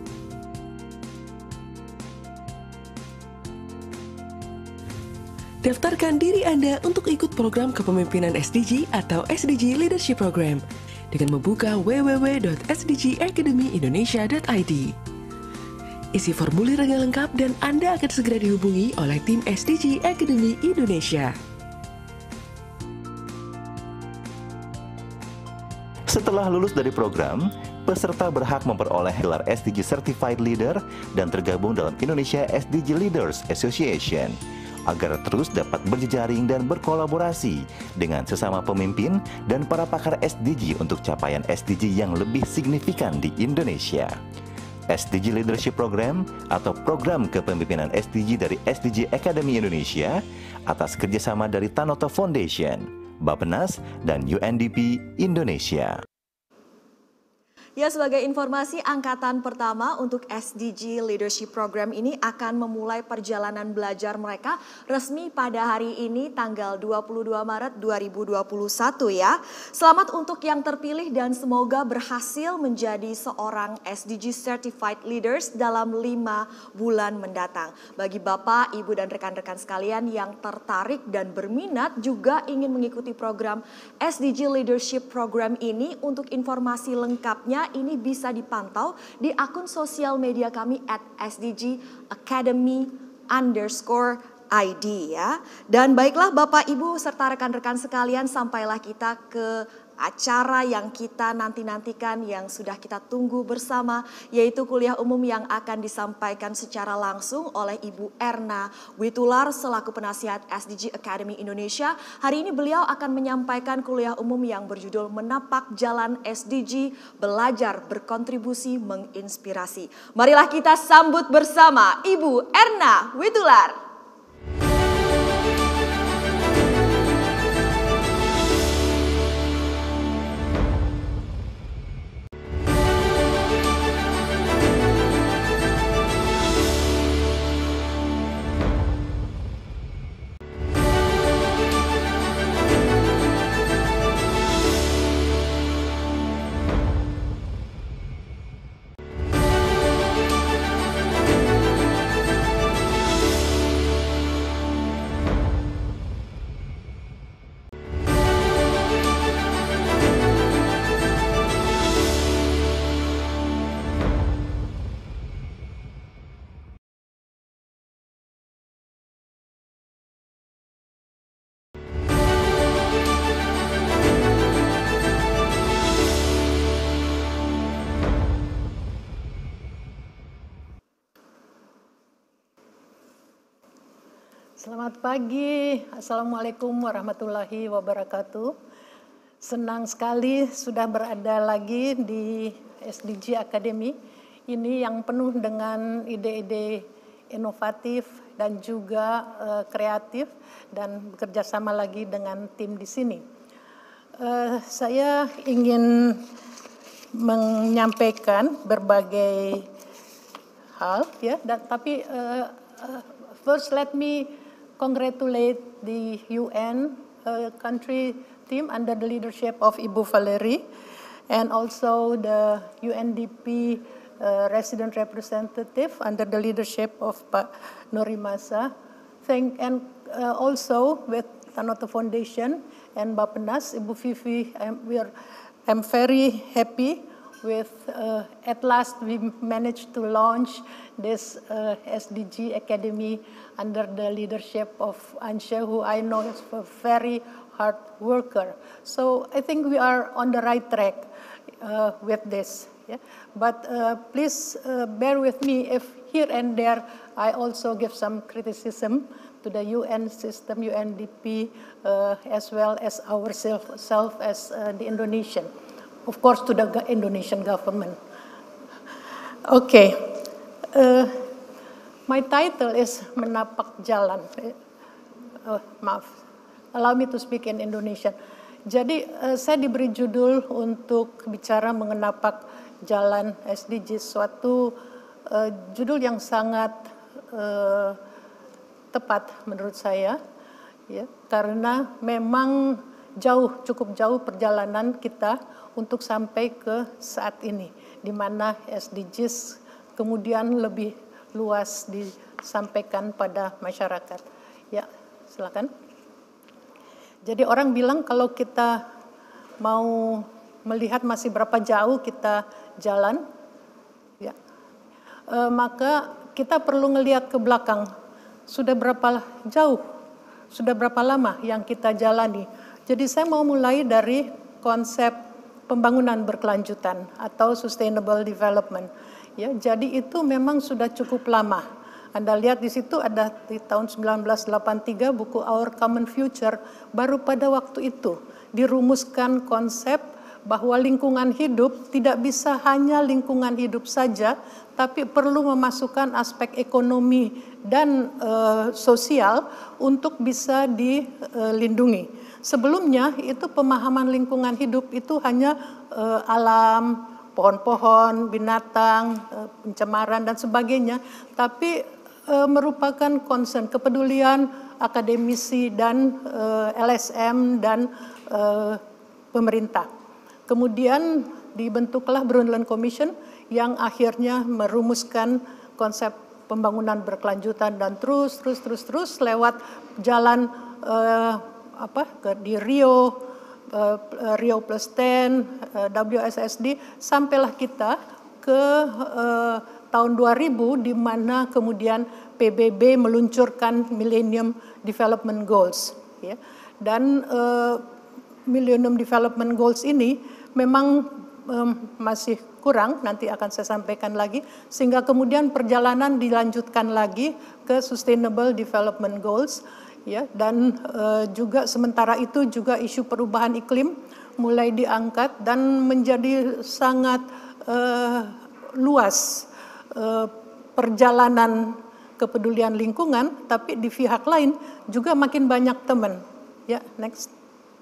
Daftarkan diri Anda untuk ikut program kepemimpinan S D G atau S D G Leadership Program dengan membuka w w w dot s d g academy indonesia dot i d. Isi formulir yang lengkap dan Anda akan segera dihubungi oleh tim S D G Academy Indonesia. Setelah lulus dari program, peserta berhak memperoleh gelar S D G Certified Leader dan tergabung dalam Indonesia S D G Leaders Association agar terus dapat berjejaring dan berkolaborasi dengan sesama pemimpin dan para pakar S D G untuk capaian S D G yang lebih signifikan di Indonesia. S D G Leadership Program atau Program Kepemimpinan S D G dari S D G Academy Indonesia atas kerjasama dari Tanoto Foundation, Bappenas, dan U N D P Indonesia. Ya, sebagai informasi, angkatan pertama untuk S D G Leadership Program ini akan memulai perjalanan belajar mereka resmi pada hari ini tanggal dua puluh dua Maret dua ribu dua puluh satu ya. Selamat untuk yang terpilih dan semoga berhasil menjadi seorang S D G Certified Leaders dalam lima bulan mendatang. Bagi Bapak, Ibu, dan rekan-rekan sekalian yang tertarik dan berminat juga ingin mengikuti program S D G Leadership Program ini, untuk informasi lengkapnya ini bisa dipantau di akun sosial media kami at S D G Academy underscore I D ya. Dan baiklah Bapak, Ibu, serta rekan-rekan sekalian, sampailah kita ke acara yang kita nanti-nantikan, yang sudah kita tunggu bersama, yaitu kuliah umum yang akan disampaikan secara langsung oleh Ibu Erna Witular selaku penasihat S D G Academy Indonesia. Hari ini beliau akan menyampaikan kuliah umum yang berjudul Menapak Jalan S D G, Belajar Berkontribusi Menginspirasi. Marilah kita sambut bersama Ibu Erna Witular. Selamat pagi, Assalamualaikum warahmatullahi wabarakatuh. Senang sekali sudah berada lagi di S D G Academy ini yang penuh dengan ide-ide inovatif dan juga uh, kreatif, dan bekerja sama lagi dengan tim di sini. Uh, saya ingin menyampaikan berbagai hal, ya, dan tapi uh, uh, first let me congratulate the U N uh, country team under the leadership of Ibu Valerie, and also the U N D P uh, resident representative under the leadership of Pak Norimasa. Thank and uh, also with Tanoto Foundation and Bappenas, Ibu Vivi. I'm, we are, I'm very happy with uh, at last we managed to launch this uh, S D G Academy under the leadership of Ansha, who I know is a very hard worker. So I think we are on the right track uh, with this. Yeah? But uh, please uh, bear with me if here and there I also give some criticism, to the U N system, U N D P, uh, as well as ourselves self as uh, the Indonesian. Of course, to the Indonesian government. Okay, uh, my title is Menapak Jalan. Uh, maaf, allow me to speak in Indonesian. Jadi uh, saya diberi judul untuk bicara mengenapak jalan S D Gs, suatu uh, judul yang sangat uh, tepat menurut saya, ya, karena memang jauh, cukup jauh perjalanan kita untuk sampai ke saat ini, di mana S D Gs kemudian lebih luas disampaikan pada masyarakat. Ya, silakan. Jadi orang bilang kalau kita mau melihat masih berapa jauh kita jalan, ya, e, maka kita perlu ngelihat ke belakang. Sudah berapa jauh, sudah berapa lama yang kita jalani. Jadi saya mau mulai dari konsep pembangunan berkelanjutan atau sustainable development. Ya, jadi itu memang sudah cukup lama. Anda lihat di situ ada di tahun sembilan belas delapan puluh tiga buku Our Common Future, baru pada waktu itu dirumuskan konsep bahwa lingkungan hidup tidak bisa hanya lingkungan hidup saja, tapi perlu memasukkan aspek ekonomi dan e, sosial untuk bisa dilindungi. Sebelumnya itu pemahaman lingkungan hidup itu hanya e, alam, pohon-pohon, binatang, e, pencemaran dan sebagainya, tapi e, merupakan concern, kepedulian akademisi dan e, L S M dan e, pemerintah. Kemudian dibentuklah Brundtland Commission yang akhirnya merumuskan konsep pembangunan berkelanjutan dan terus terus terus terus lewat jalan eh, apa ke di Rio, eh, Rio plus sepuluh, eh, W S S D, sampailah kita ke eh, tahun dua ribu di mana kemudian P B B meluncurkan Millennium Development Goals, ya. Dan eh, Millennium Development Goals ini memang um, masih kurang, nanti akan saya sampaikan lagi, sehingga kemudian perjalanan dilanjutkan lagi ke Sustainable Development Goals, ya, dan uh, juga sementara itu juga isu perubahan iklim mulai diangkat dan menjadi sangat uh, luas uh, perjalanan kepedulian lingkungan, tapi di pihak lain juga makin banyak teman. Ya, next.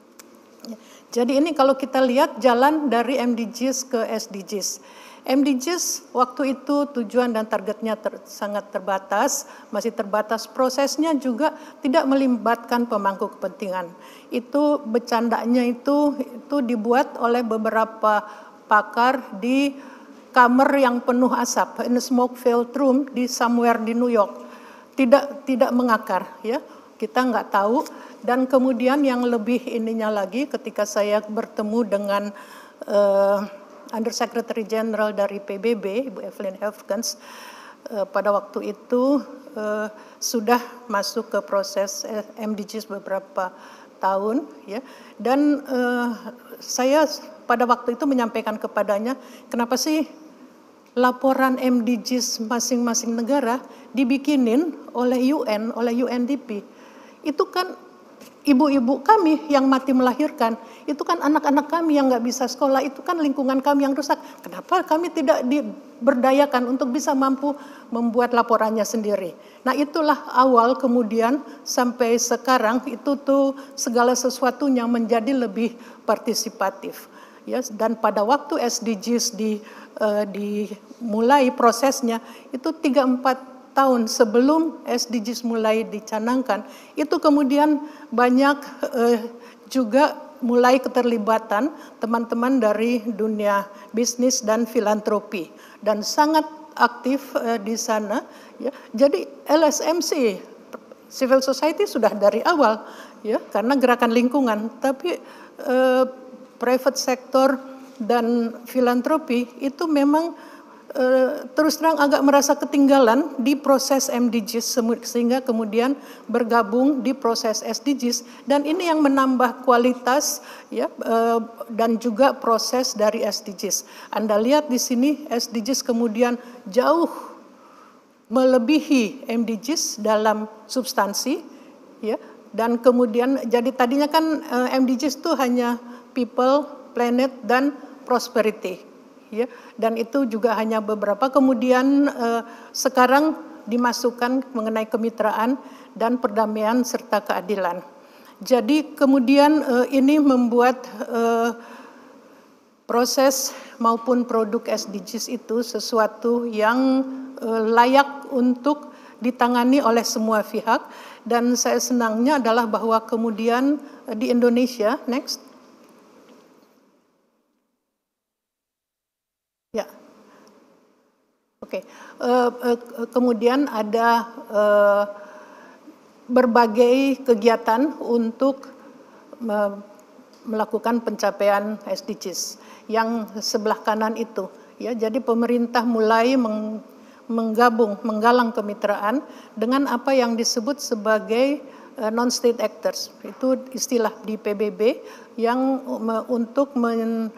Jadi ini kalau kita lihat jalan dari M D Gs ke S D Gs. M D Gs waktu itu tujuan dan targetnya ter, sangat terbatas, masih terbatas, prosesnya juga tidak melibatkan pemangku kepentingan. Itu bercandanya itu itu dibuat oleh beberapa pakar di kamar yang penuh asap, in a smoke-filled room di somewhere di New York. Tidak tidak mengakar, ya. Kita nggak tahu. Dan kemudian yang lebih ininya lagi ketika saya bertemu dengan uh, Undersecretary General dari P B B, Ibu Evelyn Hefkens, uh, pada waktu itu uh, sudah masuk ke proses M D Gs beberapa tahun, ya. Dan uh, saya pada waktu itu menyampaikan kepadanya, kenapa sih laporan M D Gs masing-masing negara dibikinin oleh U N, oleh U N D P? Itu kan ibu-ibu kami yang mati melahirkan, itu kan anak-anak kami yang nggak bisa sekolah, itu kan lingkungan kami yang rusak. Kenapa kami tidak diberdayakan untuk bisa mampu membuat laporannya sendiri? Nah, itulah awal kemudian sampai sekarang itu tuh segala sesuatunya menjadi lebih partisipatif. Ya, dan pada waktu S D Gs di, uh, dimulai prosesnya itu tiga empat tahun sebelum S D Gs mulai dicanangkan, itu kemudian banyak eh, juga mulai keterlibatan teman-teman dari dunia bisnis dan filantropi dan sangat aktif eh, di sana, ya. Jadi L S M C, civil society sudah dari awal, ya, karena gerakan lingkungan, tapi eh, private sector dan filantropi itu memang Uh, terus terang agak merasa ketinggalan di proses M D Gs sehingga kemudian bergabung di proses S D Gs, dan ini yang menambah kualitas, ya, uh, dan juga proses dari S D Gs. Anda lihat di sini S D Gs kemudian jauh melebihi M D Gs dalam substansi, ya. Dan kemudian jadi tadinya kan uh, M D Gs itu hanya people, planet, dan prosperity, ya. Dan itu juga hanya beberapa. Kemudian uh, sekarang dimasukkan mengenai kemitraan dan perdamaian serta keadilan. Jadi kemudian uh, ini membuat uh, proses maupun produk S D Gs itu sesuatu yang uh, layak untuk ditangani oleh semua pihak, dan saya senangnya adalah bahwa kemudian uh, di Indonesia, next, ya, oke, okay. uh, uh, kemudian ada uh, berbagai kegiatan untuk uh, melakukan pencapaian S D Gs. Yang sebelah kanan itu, ya, jadi pemerintah mulai meng, menggabung, menggalang kemitraan dengan apa yang disebut sebagai uh, non-state actors. Itu istilah di P B B yang uh, untuk men,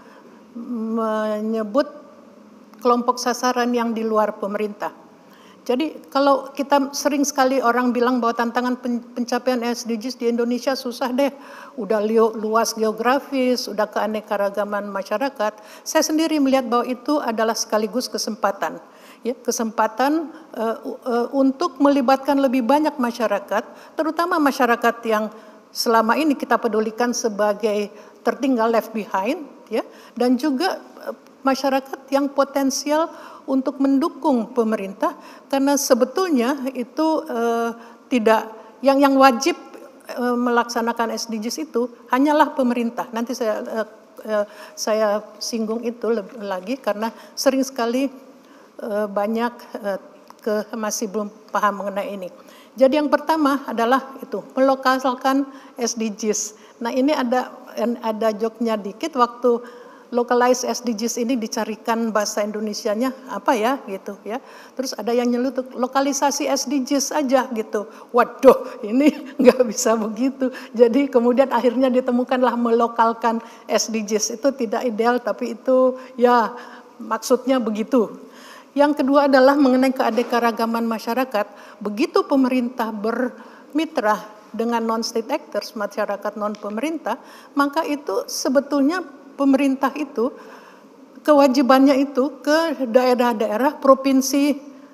menyebut kelompok sasaran yang di luar pemerintah. Jadi kalau kita sering sekali orang bilang bahwa tantangan pencapaian S D Gs di Indonesia susah deh, udah luas geografis, udah keanekaragaman masyarakat. Saya sendiri melihat bahwa itu adalah sekaligus kesempatan, ya, kesempatan uh, uh, untuk melibatkan lebih banyak masyarakat, terutama masyarakat yang selama ini kita pedulikan sebagai tertinggal, left behind, ya, dan juga uh, masyarakat yang potensial untuk mendukung pemerintah, karena sebetulnya itu uh, tidak yang yang wajib uh, melaksanakan S D Gs itu hanyalah pemerintah. Nanti saya uh, uh, saya singgung itu lebih lagi karena sering sekali uh, banyak uh, ke masih belum paham mengenai ini. Jadi yang pertama adalah itu melokalkan S D Gs. Nah, ini ada ada joknya dikit waktu localize S D Gs ini dicarikan bahasa Indonesianya apa ya gitu ya. Terus ada yang nyelutuk lokalisasi S D Gs aja gitu. Waduh, ini nggak bisa begitu. Jadi kemudian akhirnya ditemukanlah melokalkan S D Gs. Itu tidak ideal tapi itu ya maksudnya begitu. Yang kedua adalah mengenai keanekaragaman masyarakat. Begitu pemerintah bermitra dengan non-state actors, masyarakat non-pemerintah, maka itu sebetulnya pemerintah itu kewajibannya itu ke daerah-daerah provinsi,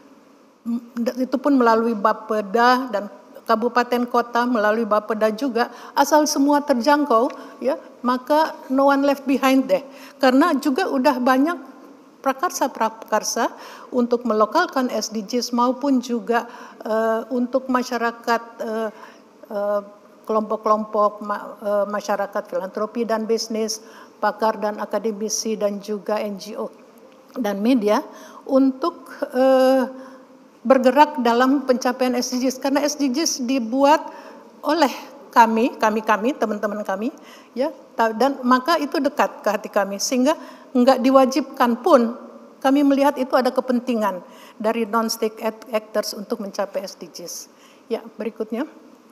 itu pun melalui Bapeda, dan kabupaten kota melalui Bapeda juga, asal semua terjangkau, ya, maka no one left behind deh. Karena juga udah banyak prakarsa-prakarsa untuk melokalkan S D Gs maupun juga uh, untuk masyarakat uh, uh, kelompok-kelompok ma uh, masyarakat filantropi dan bisnis, pakar dan akademisi dan juga N G O dan media untuk uh, bergerak dalam pencapaian S D Gs, karena S D Gs dibuat oleh kami, kami-kami, teman-teman kami, ya, dan maka itu dekat ke hati kami sehingga enggak diwajibkan pun kami melihat itu ada kepentingan dari non-state actors untuk mencapai S D Gs. Ya, berikutnya.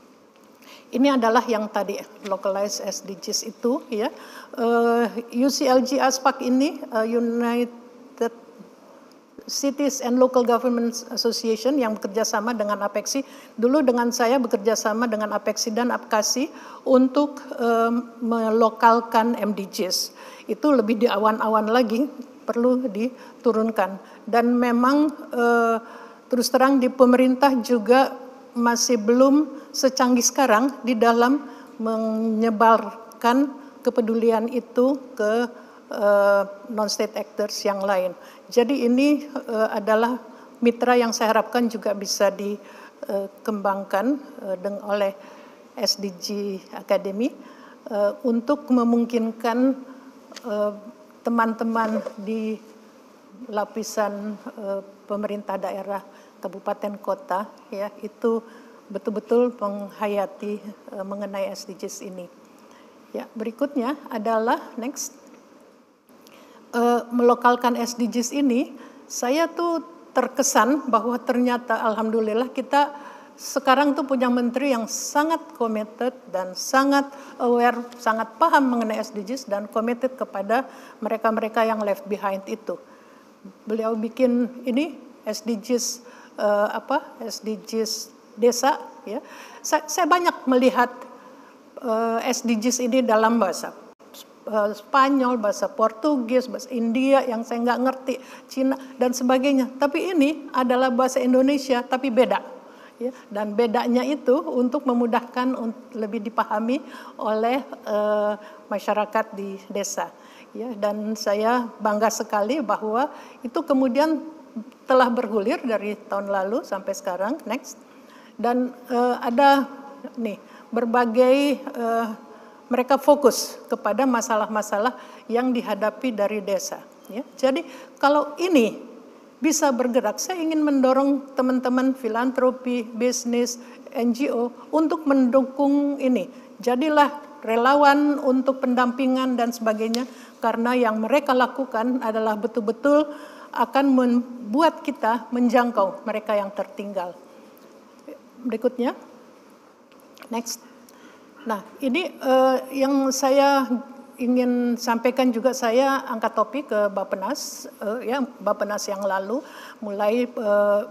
Ini adalah yang tadi localized S D Gs itu, ya. Uh, U C L G ASPAC ini uh, United Cities and Local Government Association yang bekerja sama dengan APEXI. Dulu dengan saya bekerja sama dengan APEXI dan APKASI untuk um, melokalkan M D Gs. Itu lebih di awan-awan lagi, perlu diturunkan. Dan memang uh, terus terang di pemerintah juga masih belum secanggih sekarang di dalam menyebarkan kepedulian itu ke uh, non-state actors yang lain. Jadi ini uh, adalah mitra yang saya harapkan juga bisa dikembangkan uh, oleh S D G Academy uh, untuk memungkinkan teman-teman uh, di lapisan uh, pemerintah daerah, kabupaten kota, ya, itu betul-betul menghayati uh, mengenai S D Gs ini. Ya, berikutnya adalah next uh, melokalkan S D Gs ini. Saya tuh terkesan bahwa ternyata alhamdulillah kita sekarang tuh punya menteri yang sangat committed dan sangat aware, sangat paham mengenai S D Gs dan committed kepada mereka-mereka yang left behind itu. Beliau bikin ini S D Gs uh, apa S D Gs desa, ya. Saya, saya banyak melihat uh, S D Gs ini dalam bahasa uh, Spanyol, bahasa Portugis, bahasa India yang saya nggak ngerti, Cina dan sebagainya. Tapi ini adalah bahasa Indonesia tapi beda. Ya, dan bedanya itu untuk memudahkan untuk lebih dipahami oleh uh, masyarakat di desa. Ya, dan saya bangga sekali bahwa itu kemudian telah bergulir dari tahun lalu sampai sekarang. Next, dan uh, ada nih berbagai uh, mereka fokus kepada masalah-masalah yang dihadapi dari desa. Ya, jadi kalau ini bisa bergerak. Saya ingin mendorong teman-teman filantropi, bisnis, N G O untuk mendukung ini. Jadilah relawan untuk pendampingan dan sebagainya, karena yang mereka lakukan adalah betul-betul akan membuat kita menjangkau mereka yang tertinggal. Berikutnya, next. Nah, ini uh, yang saya ingin sampaikan juga, saya angkat topik ke Bappenas, uh, ya Bappenas yang lalu mulai uh,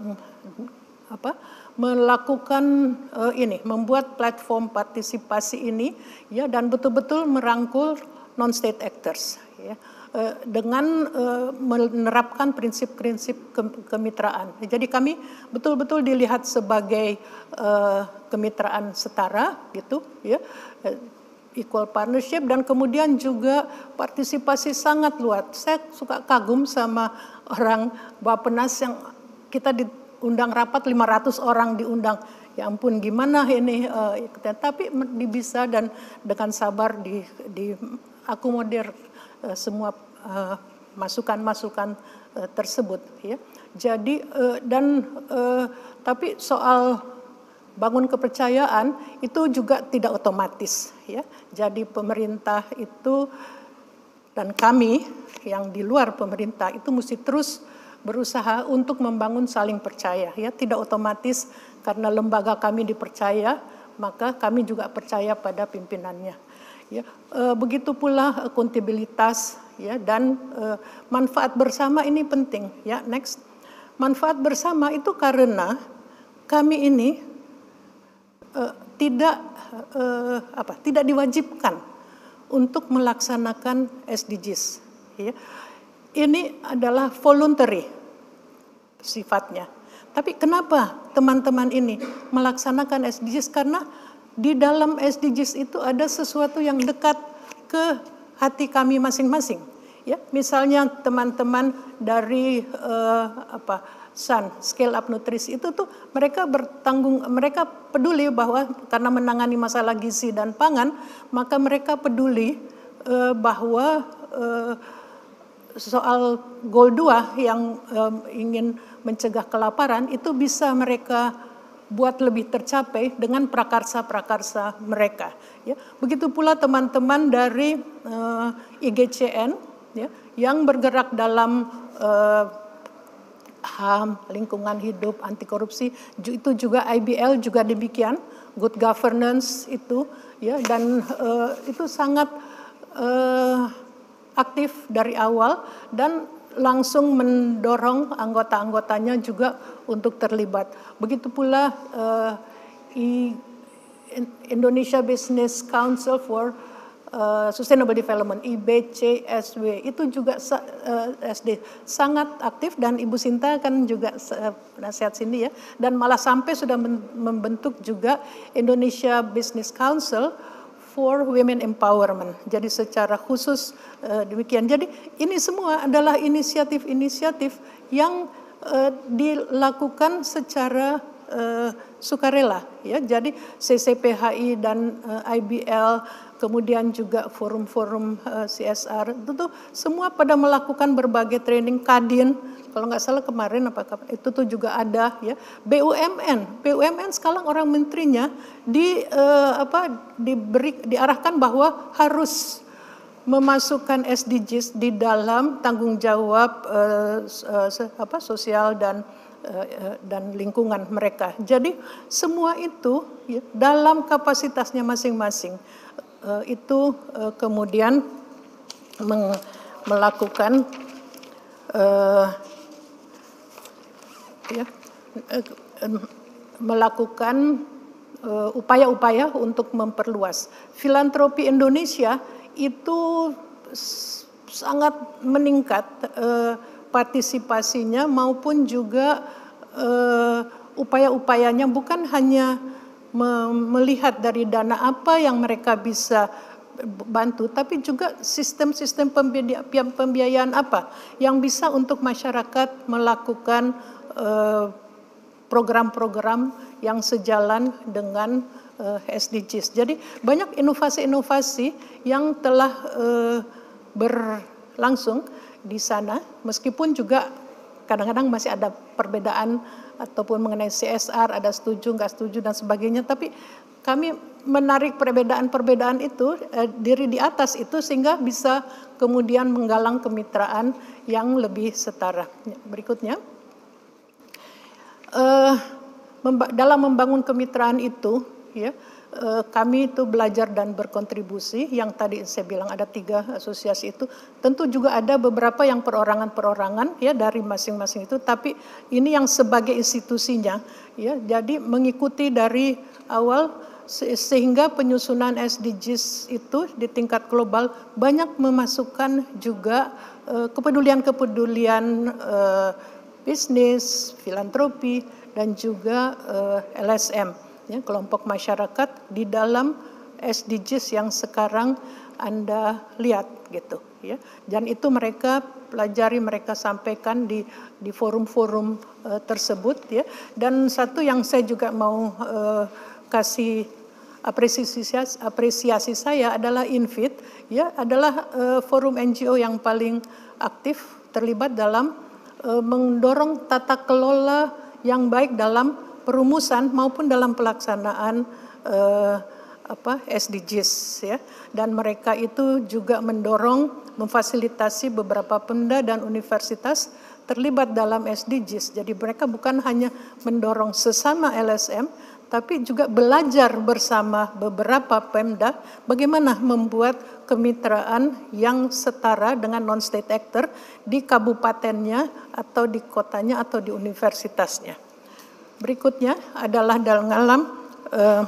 apa melakukan uh, ini, membuat platform partisipasi ini, ya, dan betul-betul merangkul non-state actors, ya, uh, dengan uh, menerapkan prinsip-prinsip ke kemitraan. Jadi kami betul-betul dilihat sebagai uh, kemitraan setara, gitu, ya. Uh, equal partnership, dan kemudian juga partisipasi sangat luas. Saya suka kagum sama orang Bappenas yang kita diundang rapat lima ratus orang diundang. Ya ampun, gimana ini uh, tapi bisa dan dengan sabar di diakomodir uh, semua uh, masukan-masukan uh, tersebut, ya. Jadi uh, dan uh, tapi soal bangun kepercayaan itu juga tidak otomatis, ya. Jadi pemerintah itu dan kami yang di luar pemerintah itu mesti terus berusaha untuk membangun saling percaya, ya. Tidak otomatis karena lembaga kami dipercaya, maka kami juga percaya pada pimpinannya, ya. E, begitu pula akuntabilitas, ya, dan e, manfaat bersama ini penting, ya. Next, manfaat bersama itu karena kami ini Uh, tidak uh, apa tidak diwajibkan untuk melaksanakan S D Gs, ya. Ini adalah voluntary sifatnya. Tapi kenapa teman-teman ini melaksanakan S D Gs? Karena di dalam S D Gs itu ada sesuatu yang dekat ke hati kami masing-masing, ya. Misalnya teman-teman dari uh, apa Sun, Scale Up Nutrisi itu tuh mereka bertanggung, mereka peduli bahwa karena menangani masalah gizi dan pangan, maka mereka peduli uh, bahwa uh, soal goal dua yang um, ingin mencegah kelaparan itu bisa mereka buat lebih tercapai dengan prakarsa-prakarsa mereka, ya. Begitu pula teman-teman dari uh, I G C N, ya, yang bergerak dalam uh, H A M, lingkungan hidup, anti korupsi, itu juga I B L juga demikian, good governance itu, ya, dan uh, itu sangat uh, aktif dari awal dan langsung mendorong anggota-anggotanya juga untuk terlibat. Begitu pula uh, Indonesia Business Council for Uh, Sustainable Development, I B C S W, itu juga uh, S D sangat aktif, dan Ibu Sinta kan juga uh, nasihat sini, ya, dan malah sampai sudah membentuk juga Indonesia Business Council for Women Empowerment. Jadi secara khusus uh, demikian. Jadi ini semua adalah inisiatif-inisiatif yang uh, dilakukan secara uh, sukarela, ya. Jadi C C P H I dan uh, I B L, kemudian juga forum-forum uh, C S R, itu tuh semua pada melakukan berbagai training. Kadin, kalau nggak salah kemarin apa itu tuh juga ada, ya. B U M N, B U M N sekarang orang menterinya di uh, apa diberi diarahkan bahwa harus memasukkan S D Gs di dalam tanggung jawab uh, uh, apa sosial dan uh, dan lingkungan mereka. Jadi semua itu, ya, dalam kapasitasnya masing-masing. Uh, itu uh, kemudian meng, melakukan uh, ya, uh, melakukan upaya-upaya uh, untuk memperluas. Filantropi Indonesia itu sangat meningkat uh, partisipasinya maupun juga uh, upaya-upayanya, bukan hanya melihat dari dana apa yang mereka bisa bantu, tapi juga sistem-sistem pembiayaan apa yang bisa untuk masyarakat melakukan program-program yang sejalan dengan S D Gs. Jadi banyak inovasi-inovasi yang telah berlangsung di sana, meskipun juga kadang-kadang masih ada perbedaan ataupun mengenai C S R, ada setuju, nggak setuju, dan sebagainya. Tapi kami menarik perbedaan-perbedaan itu, eh, diri di atas itu, sehingga bisa kemudian menggalang kemitraan yang lebih setara. Berikutnya, eh, memba dalam membangun kemitraan itu, ya, eh, kami itu belajar dan berkontribusi. Yang tadi saya bilang ada tiga asosiasi itu, tentu juga ada beberapa yang perorangan-perorangan ya dari masing-masing itu, tapi ini yang sebagai institusinya, ya, jadi mengikuti dari awal se sehingga penyusunan S D Gs itu di tingkat global banyak memasukkan juga kepedulian-kepedulian uh, uh, bisnis, filantropi, dan juga uh, L S M, ya, kelompok masyarakat di dalam S D Gs yang sekarang Anda lihat gitu, ya. Dan itu mereka pelajari, mereka sampaikan di di forum-forum uh, tersebut, ya. Dan satu yang saya juga mau uh, kasih apresiasi apresiasi saya adalah Infit, ya, adalah uh, forum N G O yang paling aktif terlibat dalam uh, mendorong tata kelola yang baik dalam perumusan maupun dalam pelaksanaan uh, apa S D Gs, ya. Dan mereka itu juga mendorong, memfasilitasi beberapa pemda dan universitas terlibat dalam S D Gs. Jadi mereka bukan hanya mendorong sesama L S M, tapi juga belajar bersama beberapa pemda bagaimana membuat kemitraan yang setara dengan non-state actor di kabupatennya atau di kotanya atau di universitasnya. Berikutnya adalah dalam uh,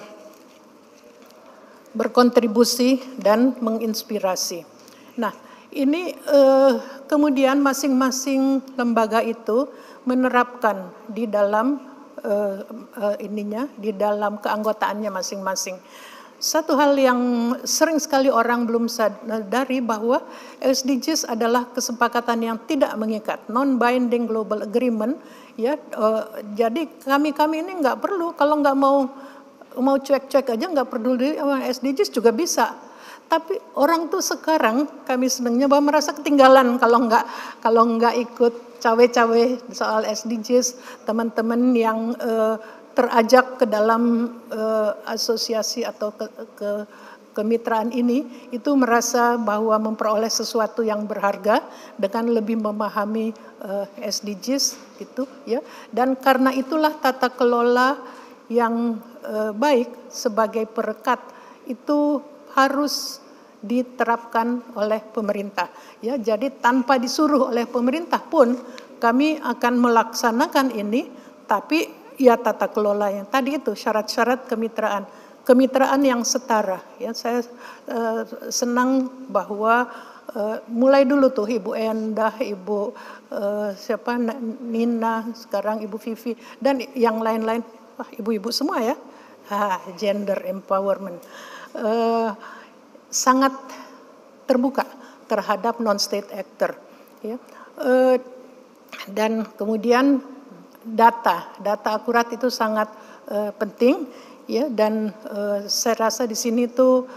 berkontribusi dan menginspirasi. Nah, ini uh, kemudian masing-masing lembaga itu menerapkan di dalam uh, uh, ininya, di dalam keanggotaannya masing-masing. Satu hal yang sering sekali orang belum sadari bahwa S D Gs adalah kesepakatan yang tidak mengikat, non-binding global agreement, ya. Uh, jadi kami-kami ini nggak perlu, kalau nggak mau mau cuek-cuek aja, nggak peduli sama S D Gs juga bisa. Tapi orang tuh sekarang kami senangnya bahwa merasa ketinggalan kalau nggak kalau nggak ikut cawe-cawe soal S D Gs. Teman-teman yang uh, terajak ke dalam uh, asosiasi atau ke, ke kemitraan ini itu merasa bahwa memperoleh sesuatu yang berharga dengan lebih memahami uh, S D Gs gitu, ya. Dan karena itulah tata kelola yang uh, baik sebagai perekat itu harus diterapkan oleh pemerintah, ya. Jadi tanpa disuruh oleh pemerintah pun kami akan melaksanakan ini, tapi ya tata kelola yang tadi itu, syarat-syarat kemitraan, kemitraan yang setara, ya. Saya uh, senang bahwa uh, mulai dulu tuh Ibu Endah, Ibu uh, siapa Nina, sekarang Ibu Vivi dan yang lain-lain, wah ibu-ibu semua ya, ha, gender empowerment, uh, sangat terbuka terhadap non-state actor, ya. Uh, dan kemudian data, data akurat itu sangat uh, penting, ya. Dan uh, saya rasa di sini tuh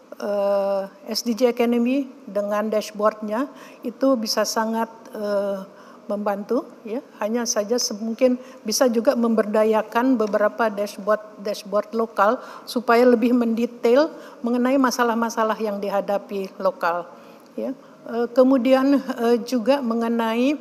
uh, S D G Academy dengan dashboardnya itu bisa sangat uh, membantu, ya. Hanya saja mungkin bisa juga memberdayakan beberapa dashboard dashboard lokal supaya lebih mendetail mengenai masalah-masalah yang dihadapi lokal, ya. Uh, kemudian uh, juga mengenai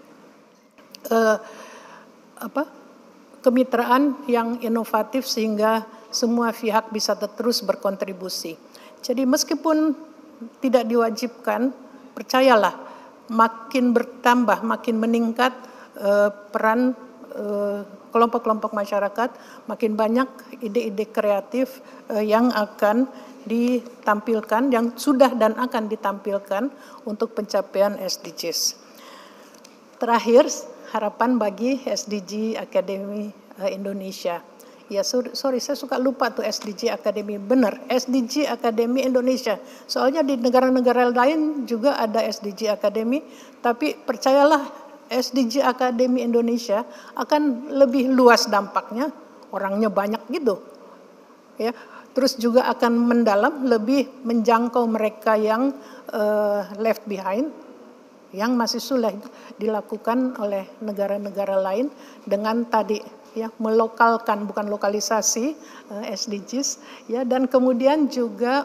uh, apa kemitraan yang inovatif sehingga semua pihak bisa terus berkontribusi. Jadi meskipun tidak diwajibkan, percayalah makin bertambah, makin meningkat uh, peran uh, kelompok-kelompok masyarakat, makin banyak ide-ide kreatif yang akan ditampilkan, yang sudah dan akan ditampilkan untuk pencapaian S D Gs. Terakhir, harapan bagi S D G Academy Indonesia. Ya, sorry, sorry, saya suka lupa tuh S D G Academy. Benar, S D G Academy Indonesia. Soalnya di negara-negara lain juga ada S D G Academy, tapi percayalah S D G Academy Indonesia akan lebih luas dampaknya, orangnya banyak gitu. Ya, terus juga akan mendalam, lebih menjangkau mereka yang uh, left behind, yang masih sulit dilakukan oleh negara-negara lain dengan tadi ya melokalkan, bukan lokalisasi uh, S D Gs ya, dan kemudian juga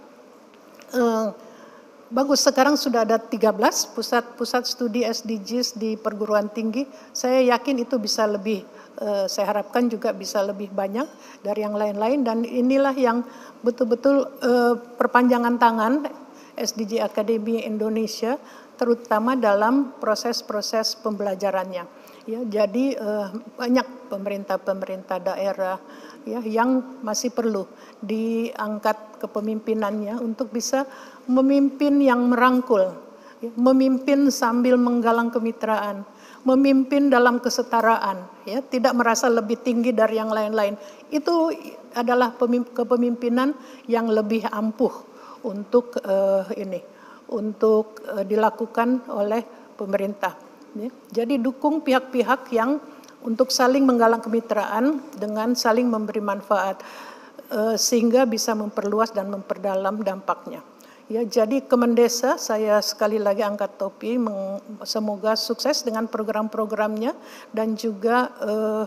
uh, bagus sekarang sudah ada tiga belas pusat-pusat studi S D Gs di perguruan tinggi. Saya yakin itu bisa lebih, uh, saya harapkan juga bisa lebih banyak dari yang lain-lain, dan inilah yang betul-betul uh, perpanjangan tangan S D G Academy Indonesia, terutama dalam proses-proses pembelajarannya. Ya, jadi eh, banyak pemerintah-pemerintah daerah ya yang masih perlu diangkat kepemimpinannya untuk bisa memimpin yang merangkul, ya, memimpin sambil menggalang kemitraan, memimpin dalam kesetaraan, ya, tidak merasa lebih tinggi dari yang lain-lain. Itu adalah kepemimpinan yang lebih ampuh untuk eh, ini, untuk eh, dilakukan oleh pemerintah. Ya, jadi dukung pihak-pihak yang untuk saling menggalang kemitraan dengan saling memberi manfaat eh, sehingga bisa memperluas dan memperdalam dampaknya. Ya, jadi Kemendesa saya sekali lagi angkat topi, meng, semoga sukses dengan program-programnya, dan juga eh,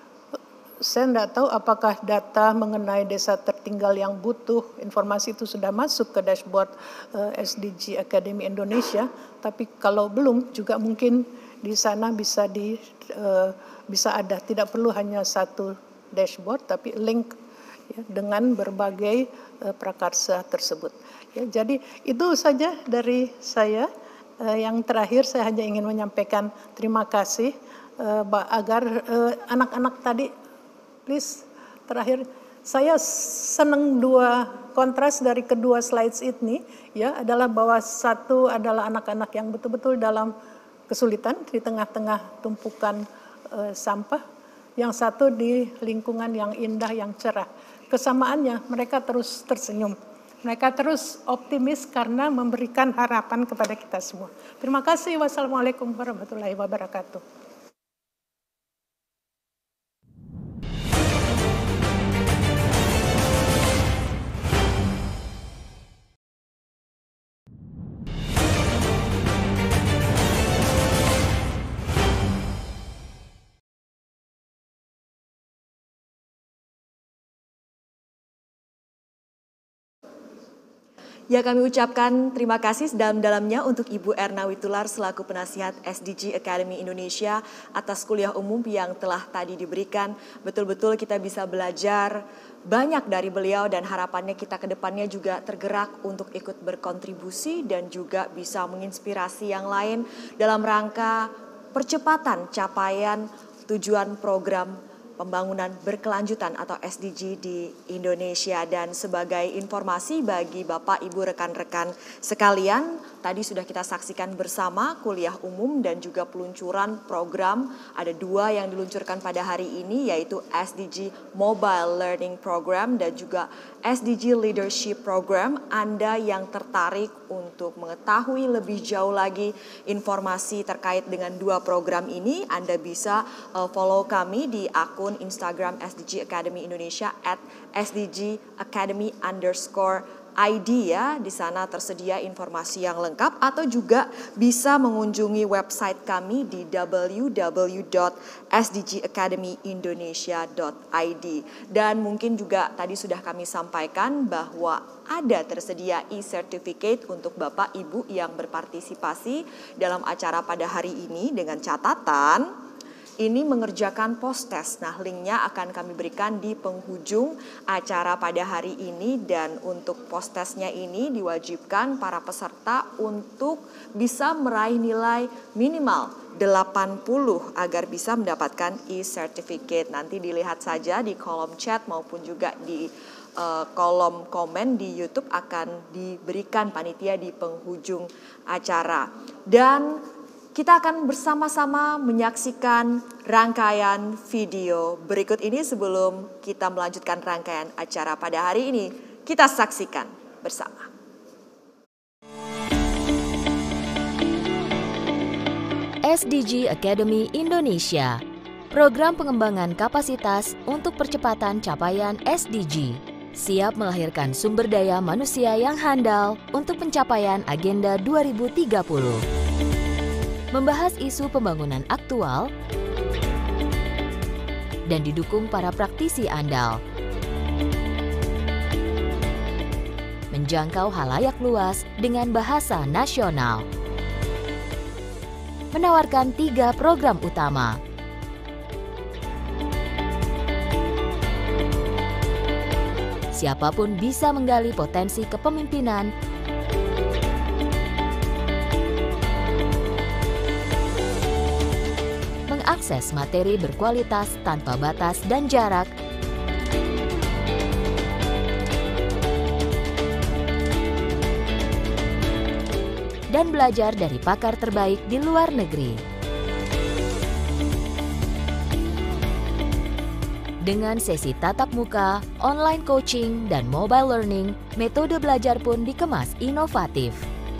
saya tidak tahu apakah data mengenai desa tertinggal yang butuh informasi itu sudah masuk ke dashboard uh, S D G Academy Indonesia, tapi kalau belum juga mungkin di sana bisa di uh, bisa ada, tidak perlu hanya satu dashboard tapi link ya, dengan berbagai uh, prakarsa tersebut. Ya, jadi itu saja dari saya. Uh, yang terakhir saya hanya ingin menyampaikan terima kasih uh, agar uh, anak-anak tadi. Please, terakhir, saya senang dua kontras dari kedua slides ini, ya, adalah bahwa satu adalah anak-anak yang betul-betul dalam kesulitan di tengah-tengah tumpukan e, sampah, yang satu di lingkungan yang indah, yang cerah. Kesamaannya, mereka terus tersenyum, mereka terus optimis karena memberikan harapan kepada kita semua. Terima kasih. Wassalamualaikum warahmatullahi wabarakatuh. Ya, kami ucapkan terima kasih sedalam-dalamnya untuk Ibu Erna Witular selaku penasihat S D G Academy Indonesia atas kuliah umum yang telah tadi diberikan. Betul-betul kita bisa belajar banyak dari beliau, dan harapannya kita ke depannya juga tergerak untuk ikut berkontribusi dan juga bisa menginspirasi yang lain dalam rangka percepatan capaian tujuan program pembangunan berkelanjutan atau S D G di Indonesia. Dan sebagai informasi bagi Bapak, Ibu, rekan-rekan sekalian, tadi sudah kita saksikan bersama kuliah umum dan juga peluncuran program. Ada dua yang diluncurkan pada hari ini, yaitu S D G Mobile Learning Program dan juga S D G Leadership Program. Anda yang tertarik untuk mengetahui lebih jauh lagi informasi terkait dengan dua program ini, Anda bisa uh, follow kami di akun Instagram S D G Academy Indonesia at S D G Academy underscore I D ya. Di sana tersedia informasi yang lengkap, atau juga bisa mengunjungi website kami di w w w dot s d g academy indonesia dot i d. Dan mungkin juga tadi sudah kami sampaikan bahwa ada tersedia e-certificate untuk Bapak Ibu yang berpartisipasi dalam acara pada hari ini, dengan catatan ini mengerjakan post-test. Nah, linknya akan kami berikan di penghujung acara pada hari ini, dan untuk post-testnya ini diwajibkan para peserta untuk bisa meraih nilai minimal delapan puluh agar bisa mendapatkan e-certificate. Nanti dilihat saja di kolom chat maupun juga di uh, kolom komen di YouTube akan diberikan panitia di penghujung acara. Dan kita akan bersama-sama menyaksikan rangkaian video berikut ini. Sebelum kita melanjutkan rangkaian acara pada hari ini, kita saksikan bersama. S D G Academy Indonesia, program pengembangan kapasitas untuk percepatan capaian S D G, siap melahirkan sumber daya manusia yang handal untuk pencapaian Agenda dua ribu tiga puluh. Membahas isu pembangunan aktual dan didukung para praktisi andal. Menjangkau halayak luas dengan bahasa nasional. Menawarkan tiga program utama. Siapapun bisa menggali potensi kepemimpinan, mengakses materi berkualitas tanpa batas dan jarak, dan belajar dari pakar terbaik di luar negeri. Dengan sesi tatap muka, online coaching, dan mobile learning, metode belajar pun dikemas inovatif.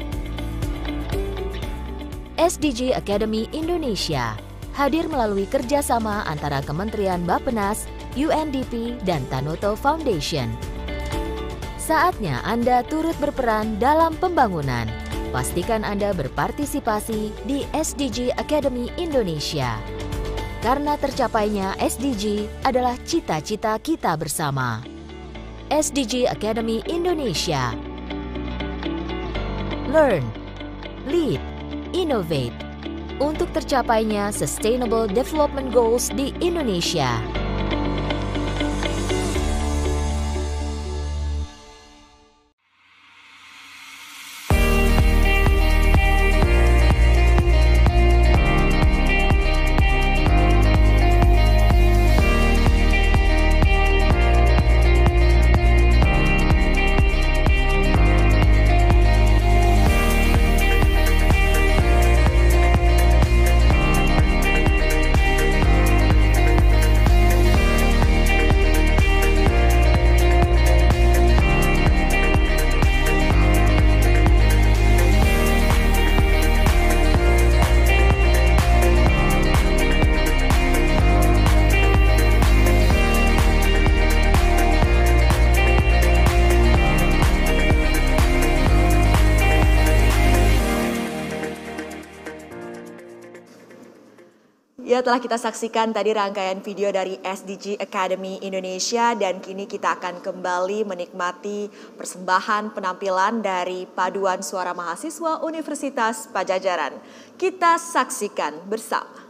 S D G Academy Indonesia hadir melalui kerjasama antara Kementerian Bappenas, U N D P, dan Tanoto Foundation. Saatnya Anda turut berperan dalam pembangunan. Pastikan Anda berpartisipasi di S D G Academy Indonesia. Karena tercapainya S D G adalah cita-cita kita bersama. S D G Academy Indonesia. Learn, lead, innovate untuk tercapainya Sustainable Development Goals di Indonesia. Ya, telah kita saksikan tadi rangkaian video dari S D G Academy Indonesia, dan kini kita akan kembali menikmati persembahan penampilan dari Paduan Suara Mahasiswa Universitas Padjadjaran. Kita saksikan bersama.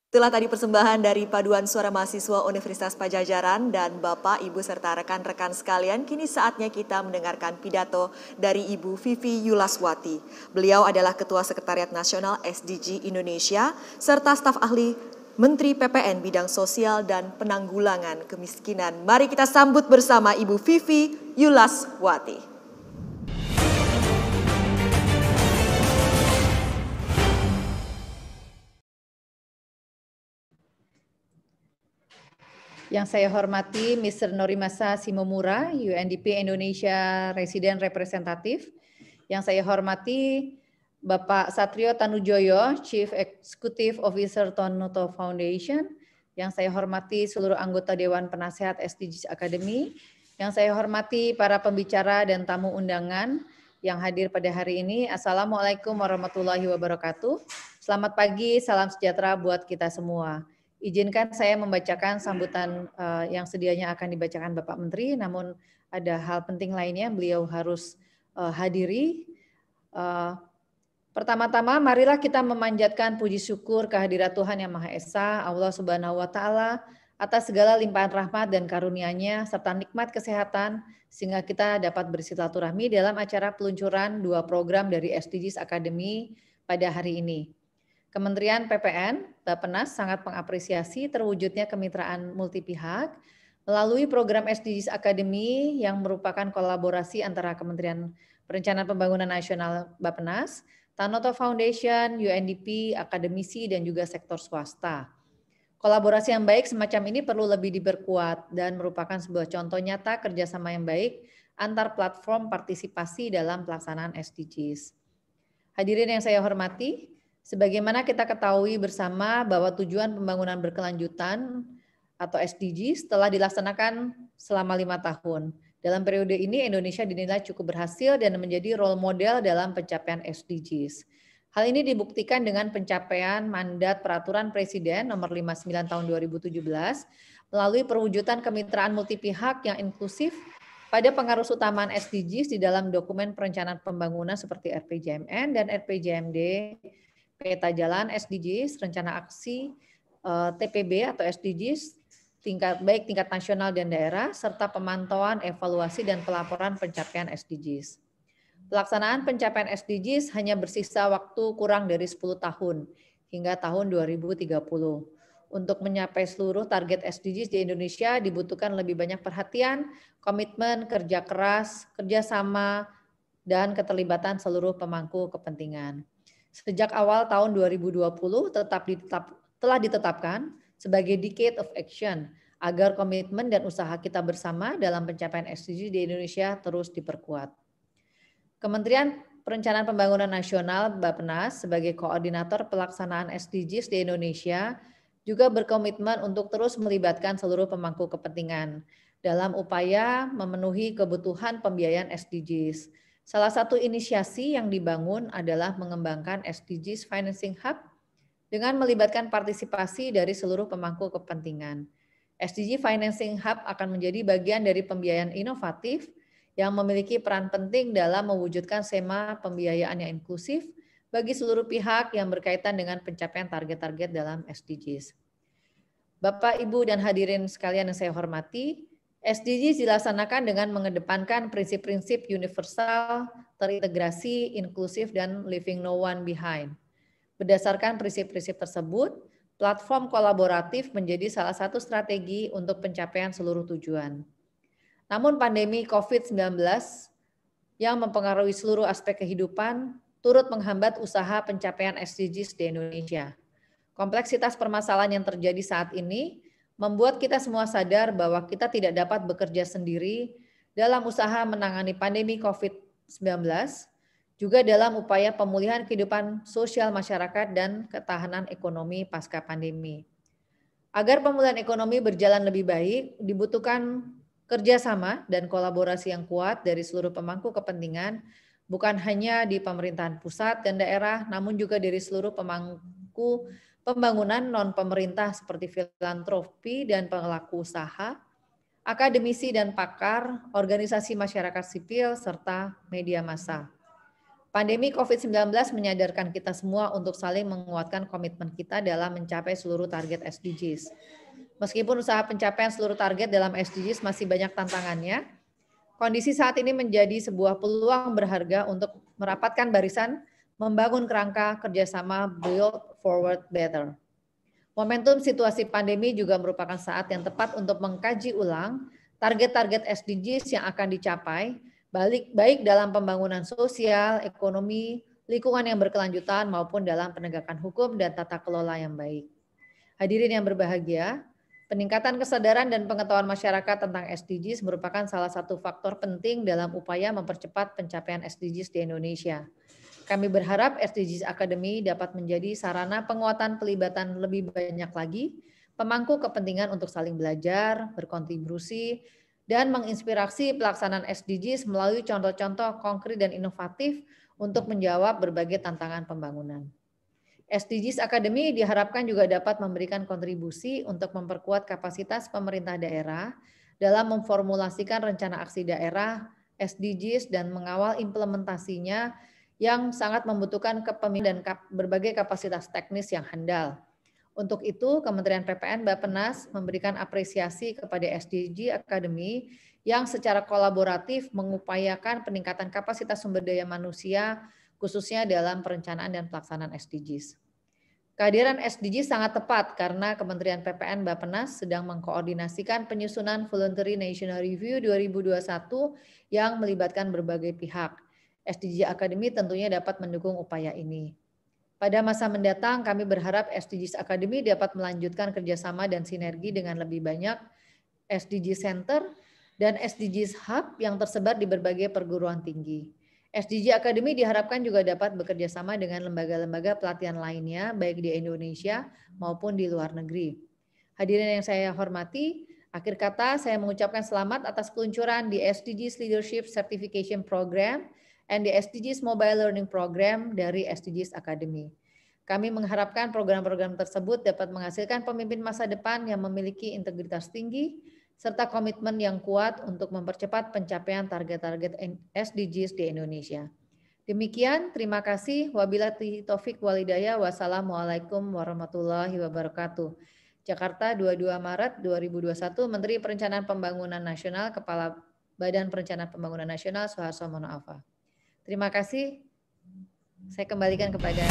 Itulah tadi persembahan dari Paduan Suara Mahasiswa Universitas Padjadjaran dan Bapak, Ibu, serta rekan-rekan sekalian. Kini saatnya kita mendengarkan pidato dari Ibu Vivi Yulaswati. Beliau adalah Ketua Sekretariat Nasional S D G Indonesia, serta staf ahli Menteri P P N Bidang Sosial dan Penanggulangan Kemiskinan. Mari kita sambut bersama Ibu Vivi Yulaswati. Yang saya hormati Mister Norimasa Shimomura, U N D P Indonesia Resident Representative. Yang saya hormati Bapak Satrio Tanujoyo, Chief Executive Officer Tanoto Foundation. Yang saya hormati seluruh anggota Dewan Penasehat S D Gs Academy. Yang saya hormati para pembicara dan tamu undangan yang hadir pada hari ini. Assalamualaikum warahmatullahi wabarakatuh. Selamat pagi, salam sejahtera buat kita semua. Izinkan saya membacakan sambutan uh, yang sedianya akan dibacakan Bapak Menteri, namun ada hal penting lainnya beliau harus uh, hadiri. Uh, Pertama-tama, marilah kita memanjatkan puji syukur kehadirat Tuhan Yang Maha Esa, Allah Subhanahu Wa Taala, atas segala limpahan rahmat dan karunia-Nya serta nikmat kesehatan, sehingga kita dapat bersilaturahmi dalam acara peluncuran dua program dari S D Gs Academy pada hari ini. Kementerian P P N, Bappenas sangat mengapresiasi terwujudnya kemitraan multi pihak melalui program S D Gs Academy yang merupakan kolaborasi antara Kementerian Perencanaan Pembangunan Nasional Bappenas, Tanoto Foundation, U N D P, akademisi, dan juga sektor swasta. Kolaborasi yang baik semacam ini perlu lebih diperkuat dan merupakan sebuah contoh nyata kerjasama yang baik antar platform partisipasi dalam pelaksanaan S D Gs. Hadirin yang saya hormati, sebagaimana kita ketahui bersama bahwa tujuan pembangunan berkelanjutan atau S D Gs telah dilaksanakan selama lima tahun. Dalam periode ini Indonesia dinilai cukup berhasil dan menjadi role model dalam pencapaian S D Gs. Hal ini dibuktikan dengan pencapaian mandat Peraturan Presiden nomor lima puluh sembilan tahun dua ribu tujuh belas melalui perwujudan kemitraan multi pihak yang inklusif pada pengarus utamaan S D Gs di dalam dokumen perencanaan pembangunan seperti R P J M N dan R P J M D, Peta Jalan S D Gs, Rencana Aksi T P B atau S D Gs, tingkat baik tingkat nasional dan daerah, serta pemantauan, evaluasi, dan pelaporan pencapaian S D Gs. Pelaksanaan pencapaian S D Gs hanya bersisa waktu kurang dari sepuluh tahun, hingga tahun dua ribu tiga puluh. Untuk mencapai seluruh target S D Gs di Indonesia dibutuhkan lebih banyak perhatian, komitmen, kerja keras, kerjasama, dan keterlibatan seluruh pemangku kepentingan. Sejak awal tahun dua ribu dua puluh tetap ditetap, telah ditetapkan sebagai Decade of Action agar komitmen dan usaha kita bersama dalam pencapaian S D G di Indonesia terus diperkuat. Kementerian Perencanaan Pembangunan Nasional Bappenas sebagai koordinator pelaksanaan S D Gs di Indonesia juga berkomitmen untuk terus melibatkan seluruh pemangku kepentingan dalam upaya memenuhi kebutuhan pembiayaan S D Gs. Salah satu inisiasi yang dibangun adalah mengembangkan S D Gs Financing Hub dengan melibatkan partisipasi dari seluruh pemangku kepentingan. S D G Financing Hub akan menjadi bagian dari pembiayaan inovatif yang memiliki peran penting dalam mewujudkan skema pembiayaan yang inklusif bagi seluruh pihak yang berkaitan dengan pencapaian target-target dalam S D Gs. Bapak, Ibu, dan hadirin sekalian yang saya hormati, S D Gs dilaksanakan dengan mengedepankan prinsip-prinsip universal, terintegrasi, inklusif, dan leaving no one behind. Berdasarkan prinsip-prinsip tersebut, platform kolaboratif menjadi salah satu strategi untuk pencapaian seluruh tujuan. Namun pandemi COVID sembilan belas yang mempengaruhi seluruh aspek kehidupan turut menghambat usaha pencapaian S D Gs di Indonesia. Kompleksitas permasalahan yang terjadi saat ini membuat kita semua sadar bahwa kita tidak dapat bekerja sendiri dalam usaha menangani pandemi COVID sembilan belas, juga dalam upaya pemulihan kehidupan sosial masyarakat dan ketahanan ekonomi pasca pandemi. Agar pemulihan ekonomi berjalan lebih baik, dibutuhkan kerjasama dan kolaborasi yang kuat dari seluruh pemangku kepentingan, bukan hanya di pemerintahan pusat dan daerah, namun juga dari seluruh pemangku pembangunan non-pemerintah seperti filantropi dan pelaku usaha, akademisi dan pakar, organisasi masyarakat sipil, serta media massa. Pandemi covid sembilan belas menyadarkan kita semua untuk saling menguatkan komitmen kita dalam mencapai seluruh target S D Gs. Meskipun usaha pencapaian seluruh target dalam S D Gs masih banyak tantangannya, kondisi saat ini menjadi sebuah peluang berharga untuk merapatkan barisan, membangun kerangka kerjasama Build Forward Better. Momentum situasi pandemi juga merupakan saat yang tepat untuk mengkaji ulang target-target S D Gs yang akan dicapai, balik, baik dalam pembangunan sosial, ekonomi, lingkungan yang berkelanjutan maupun dalam penegakan hukum dan tata kelola yang baik. Hadirin yang berbahagia, peningkatan kesadaran dan pengetahuan masyarakat tentang S D Gs merupakan salah satu faktor penting dalam upaya mempercepat pencapaian S D Gs di Indonesia. Kami berharap S D Gs Academy dapat menjadi sarana penguatan pelibatan lebih banyak lagi, pemangku kepentingan untuk saling belajar, berkontribusi, dan menginspirasi pelaksanaan S D Gs melalui contoh-contoh konkret dan inovatif untuk menjawab berbagai tantangan pembangunan. S D Gs Academy diharapkan juga dapat memberikan kontribusi untuk memperkuat kapasitas pemerintah daerah dalam memformulasikan rencana aksi daerah, S D Gs, dan mengawal implementasinya yang sangat membutuhkan kepemimpinan dan kap, berbagai kapasitas teknis yang handal. Untuk itu, Kementerian P P N Bappenas memberikan apresiasi kepada S D G Academy yang secara kolaboratif mengupayakan peningkatan kapasitas sumber daya manusia, khususnya dalam perencanaan dan pelaksanaan S D Gs. Kehadiran S D G sangat tepat karena Kementerian P P N Bappenas sedang mengkoordinasikan penyusunan Voluntary National Review dua ribu dua puluh satu yang melibatkan berbagai pihak. S D G Academy tentunya dapat mendukung upaya ini. Pada masa mendatang, kami berharap S D Gs Academy dapat melanjutkan kerjasama dan sinergi dengan lebih banyak S D G Center dan S D Gs Hub yang tersebar di berbagai perguruan tinggi. S D G Academy diharapkan juga dapat bekerja sama dengan lembaga-lembaga pelatihan lainnya, baik di Indonesia maupun di luar negeri. Hadirin yang saya hormati, akhir kata saya mengucapkan selamat atas peluncuran di S D Gs Leadership Certification Program and the S D Gs Mobile Learning Program dari S D Gs Academy. Kami mengharapkan program-program tersebut dapat menghasilkan pemimpin masa depan yang memiliki integritas tinggi, serta komitmen yang kuat untuk mempercepat pencapaian target-target S D Gs di Indonesia. Demikian, terima kasih. Wabillahi taufik walhidayah. Wassalamualaikum warahmatullahi wabarakatuh. Jakarta, dua puluh dua Maret dua ribu dua puluh satu, Menteri Perencanaan Pembangunan Nasional, Kepala Badan Perencanaan Pembangunan Nasional, Suharso Monoarfa. Terima kasih. Saya kembalikan kepada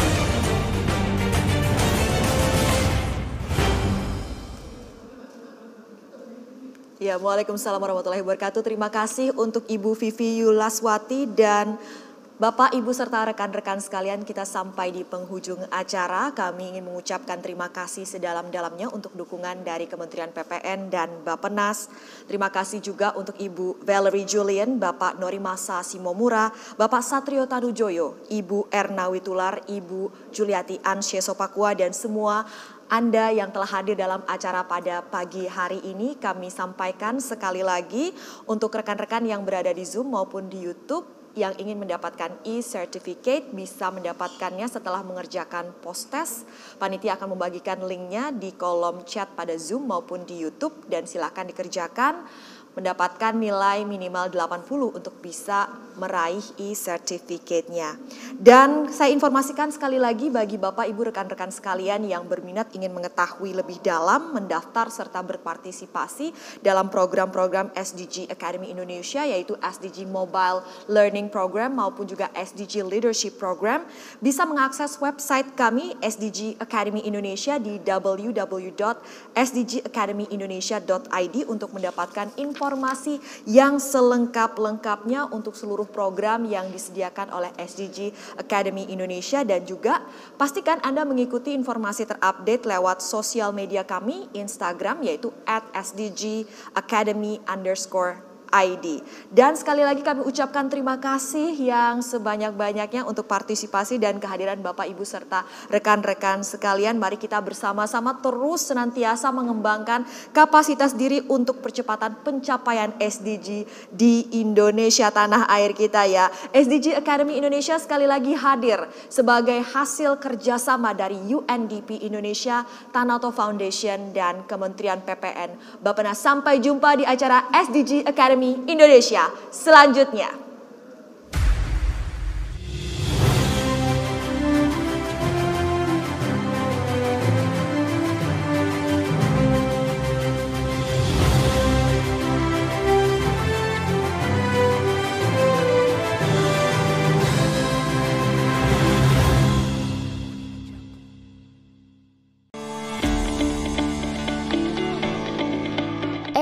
Ya, Waalaikumsalam warahmatullahi wabarakatuh. Terima kasih untuk Ibu Vivi Yulaswati dan Bapak, Ibu, serta rekan-rekan sekalian, kita sampai di penghujung acara. Kami ingin mengucapkan terima kasih sedalam-dalamnya untuk dukungan dari Kementerian P P N dan Bappenas. Terima kasih juga untuk Ibu Valerie Julian, Bapak Norimasa Simomura, Bapak Satrio Tanujoyo, Ibu Erna Witular, Ibu Juliati Ansye Sopakua, dan semua Anda yang telah hadir dalam acara pada pagi hari ini. Kami sampaikan sekali lagi untuk rekan-rekan yang berada di Zoom maupun di YouTube, yang ingin mendapatkan e-certificate bisa mendapatkannya setelah mengerjakan post-test. Panitia akan membagikan linknya di kolom chat pada Zoom maupun di YouTube, dan silakan dikerjakan, mendapatkan nilai minimal delapan puluh untuk bisa meraih e-certificate-nya. Dan saya informasikan sekali lagi bagi Bapak, Ibu, rekan-rekan sekalian yang berminat ingin mengetahui lebih dalam, mendaftar serta berpartisipasi dalam program-program S D G Academy Indonesia, yaitu S D G Mobile Learning Program maupun juga S D G Leadership Program, bisa mengakses website kami S D G Academy Indonesia di w w w dot s d g academy indonesia dot i d untuk mendapatkan informasi yang selengkap-lengkapnya untuk seluruh program yang disediakan oleh S D G Academy Indonesia, dan juga pastikan Anda mengikuti informasi terupdate lewat sosial media kami, Instagram, yaitu at S D G Academy underscore I D. Dan sekali lagi kami ucapkan terima kasih yang sebanyak-banyaknya untuk partisipasi dan kehadiran Bapak, Ibu, serta rekan-rekan sekalian. Mari kita bersama-sama terus senantiasa mengembangkan kapasitas diri untuk percepatan pencapaian S D G di Indonesia, tanah air kita ya. S D G Academy Indonesia sekali lagi hadir sebagai hasil kerjasama dari U N D P Indonesia, Tanoto Foundation, dan Kementerian P P N Bappenas. Sampai jumpa di acara S D G Academy Indonesia selanjutnya.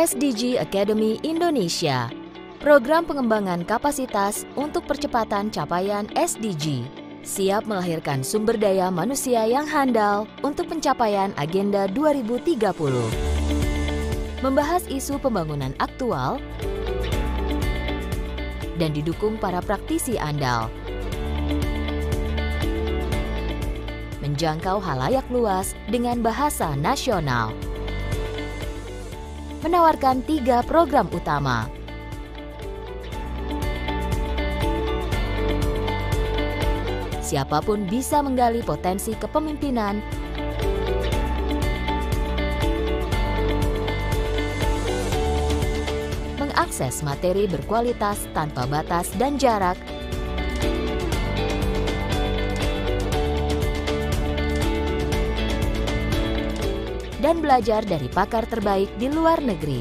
S D G Academy Indonesia, program pengembangan kapasitas untuk percepatan capaian S D G, siap melahirkan sumber daya manusia yang handal untuk pencapaian Agenda dua ribu tiga puluh. Membahas isu pembangunan aktual dan didukung para praktisi andal. Menjangkau halayak luas dengan bahasa nasional. Menawarkan tiga program utama. Siapapun bisa menggali potensi kepemimpinan mengakses materi berkualitas tanpa batas dan jarak dan belajar dari pakar terbaik di luar negeri.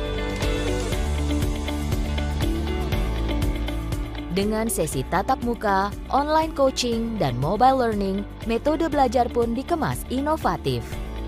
Dengan sesi tatap muka, online coaching, dan mobile learning, metode belajar pun dikemas inovatif.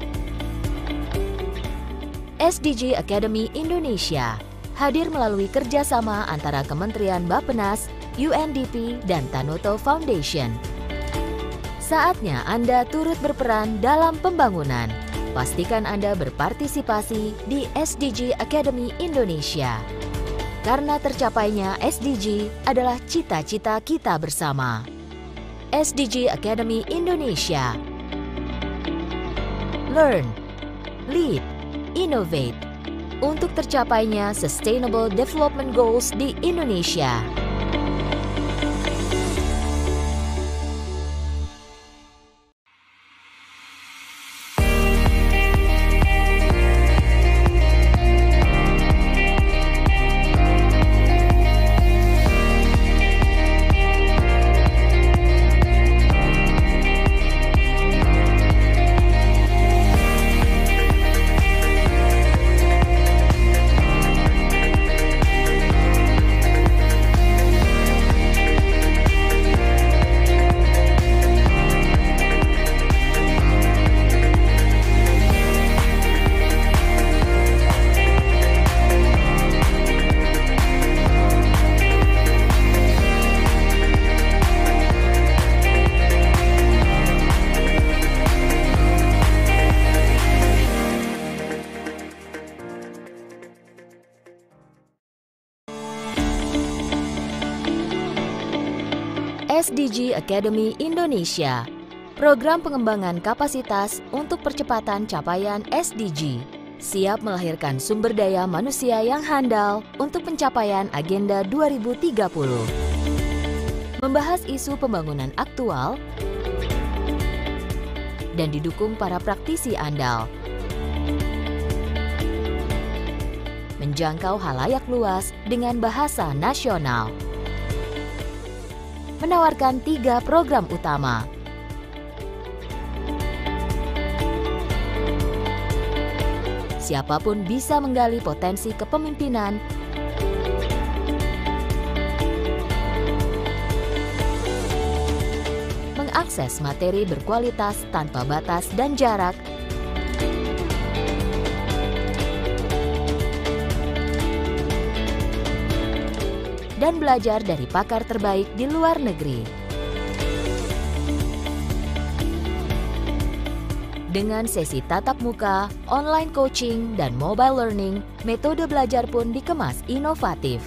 S D G Academy Indonesia hadir melalui kerjasama antara Kementerian Bappenas, U N D P, dan Tanoto Foundation. Saatnya Anda turut berperan dalam pembangunan. Pastikan Anda berpartisipasi di S D G Academy Indonesia. Karena tercapainya S D G adalah cita-cita kita bersama. S D G Academy Indonesia. Learn, lead, innovate untuk tercapainya Sustainable Development Goals di Indonesia. S D G Academy Indonesia, program pengembangan kapasitas untuk percepatan capaian S D G, siap melahirkan sumber daya manusia yang handal untuk pencapaian Agenda dua ribu tiga puluh. Membahas isu pembangunan aktual dan didukung para praktisi andal. Menjangkau halayak luas dengan bahasa nasional. Menawarkan tiga program utama. Siapapun bisa menggali potensi kepemimpinan mengakses materi berkualitas tanpa batas dan jarak dan belajar dari pakar terbaik di luar negeri. Dengan sesi tatap muka, online coaching, dan mobile learning, metode belajar pun dikemas inovatif.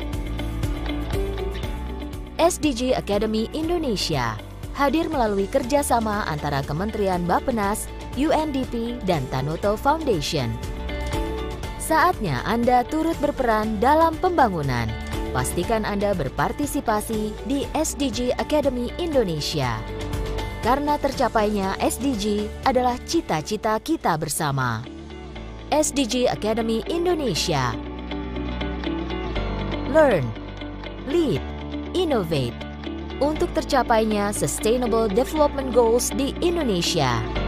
S D G Academy Indonesia hadir melalui kerjasama antara Kementerian Bappenas, U N D P, dan Tanoto Foundation. Saatnya Anda turut berperan dalam pembangunan. Pastikan Anda berpartisipasi di S D G Academy Indonesia. Karena tercapainya S D G adalah cita-cita kita bersama. S D G Academy Indonesia. Learn, lead, innovate untuk tercapainya Sustainable Development Goals di Indonesia.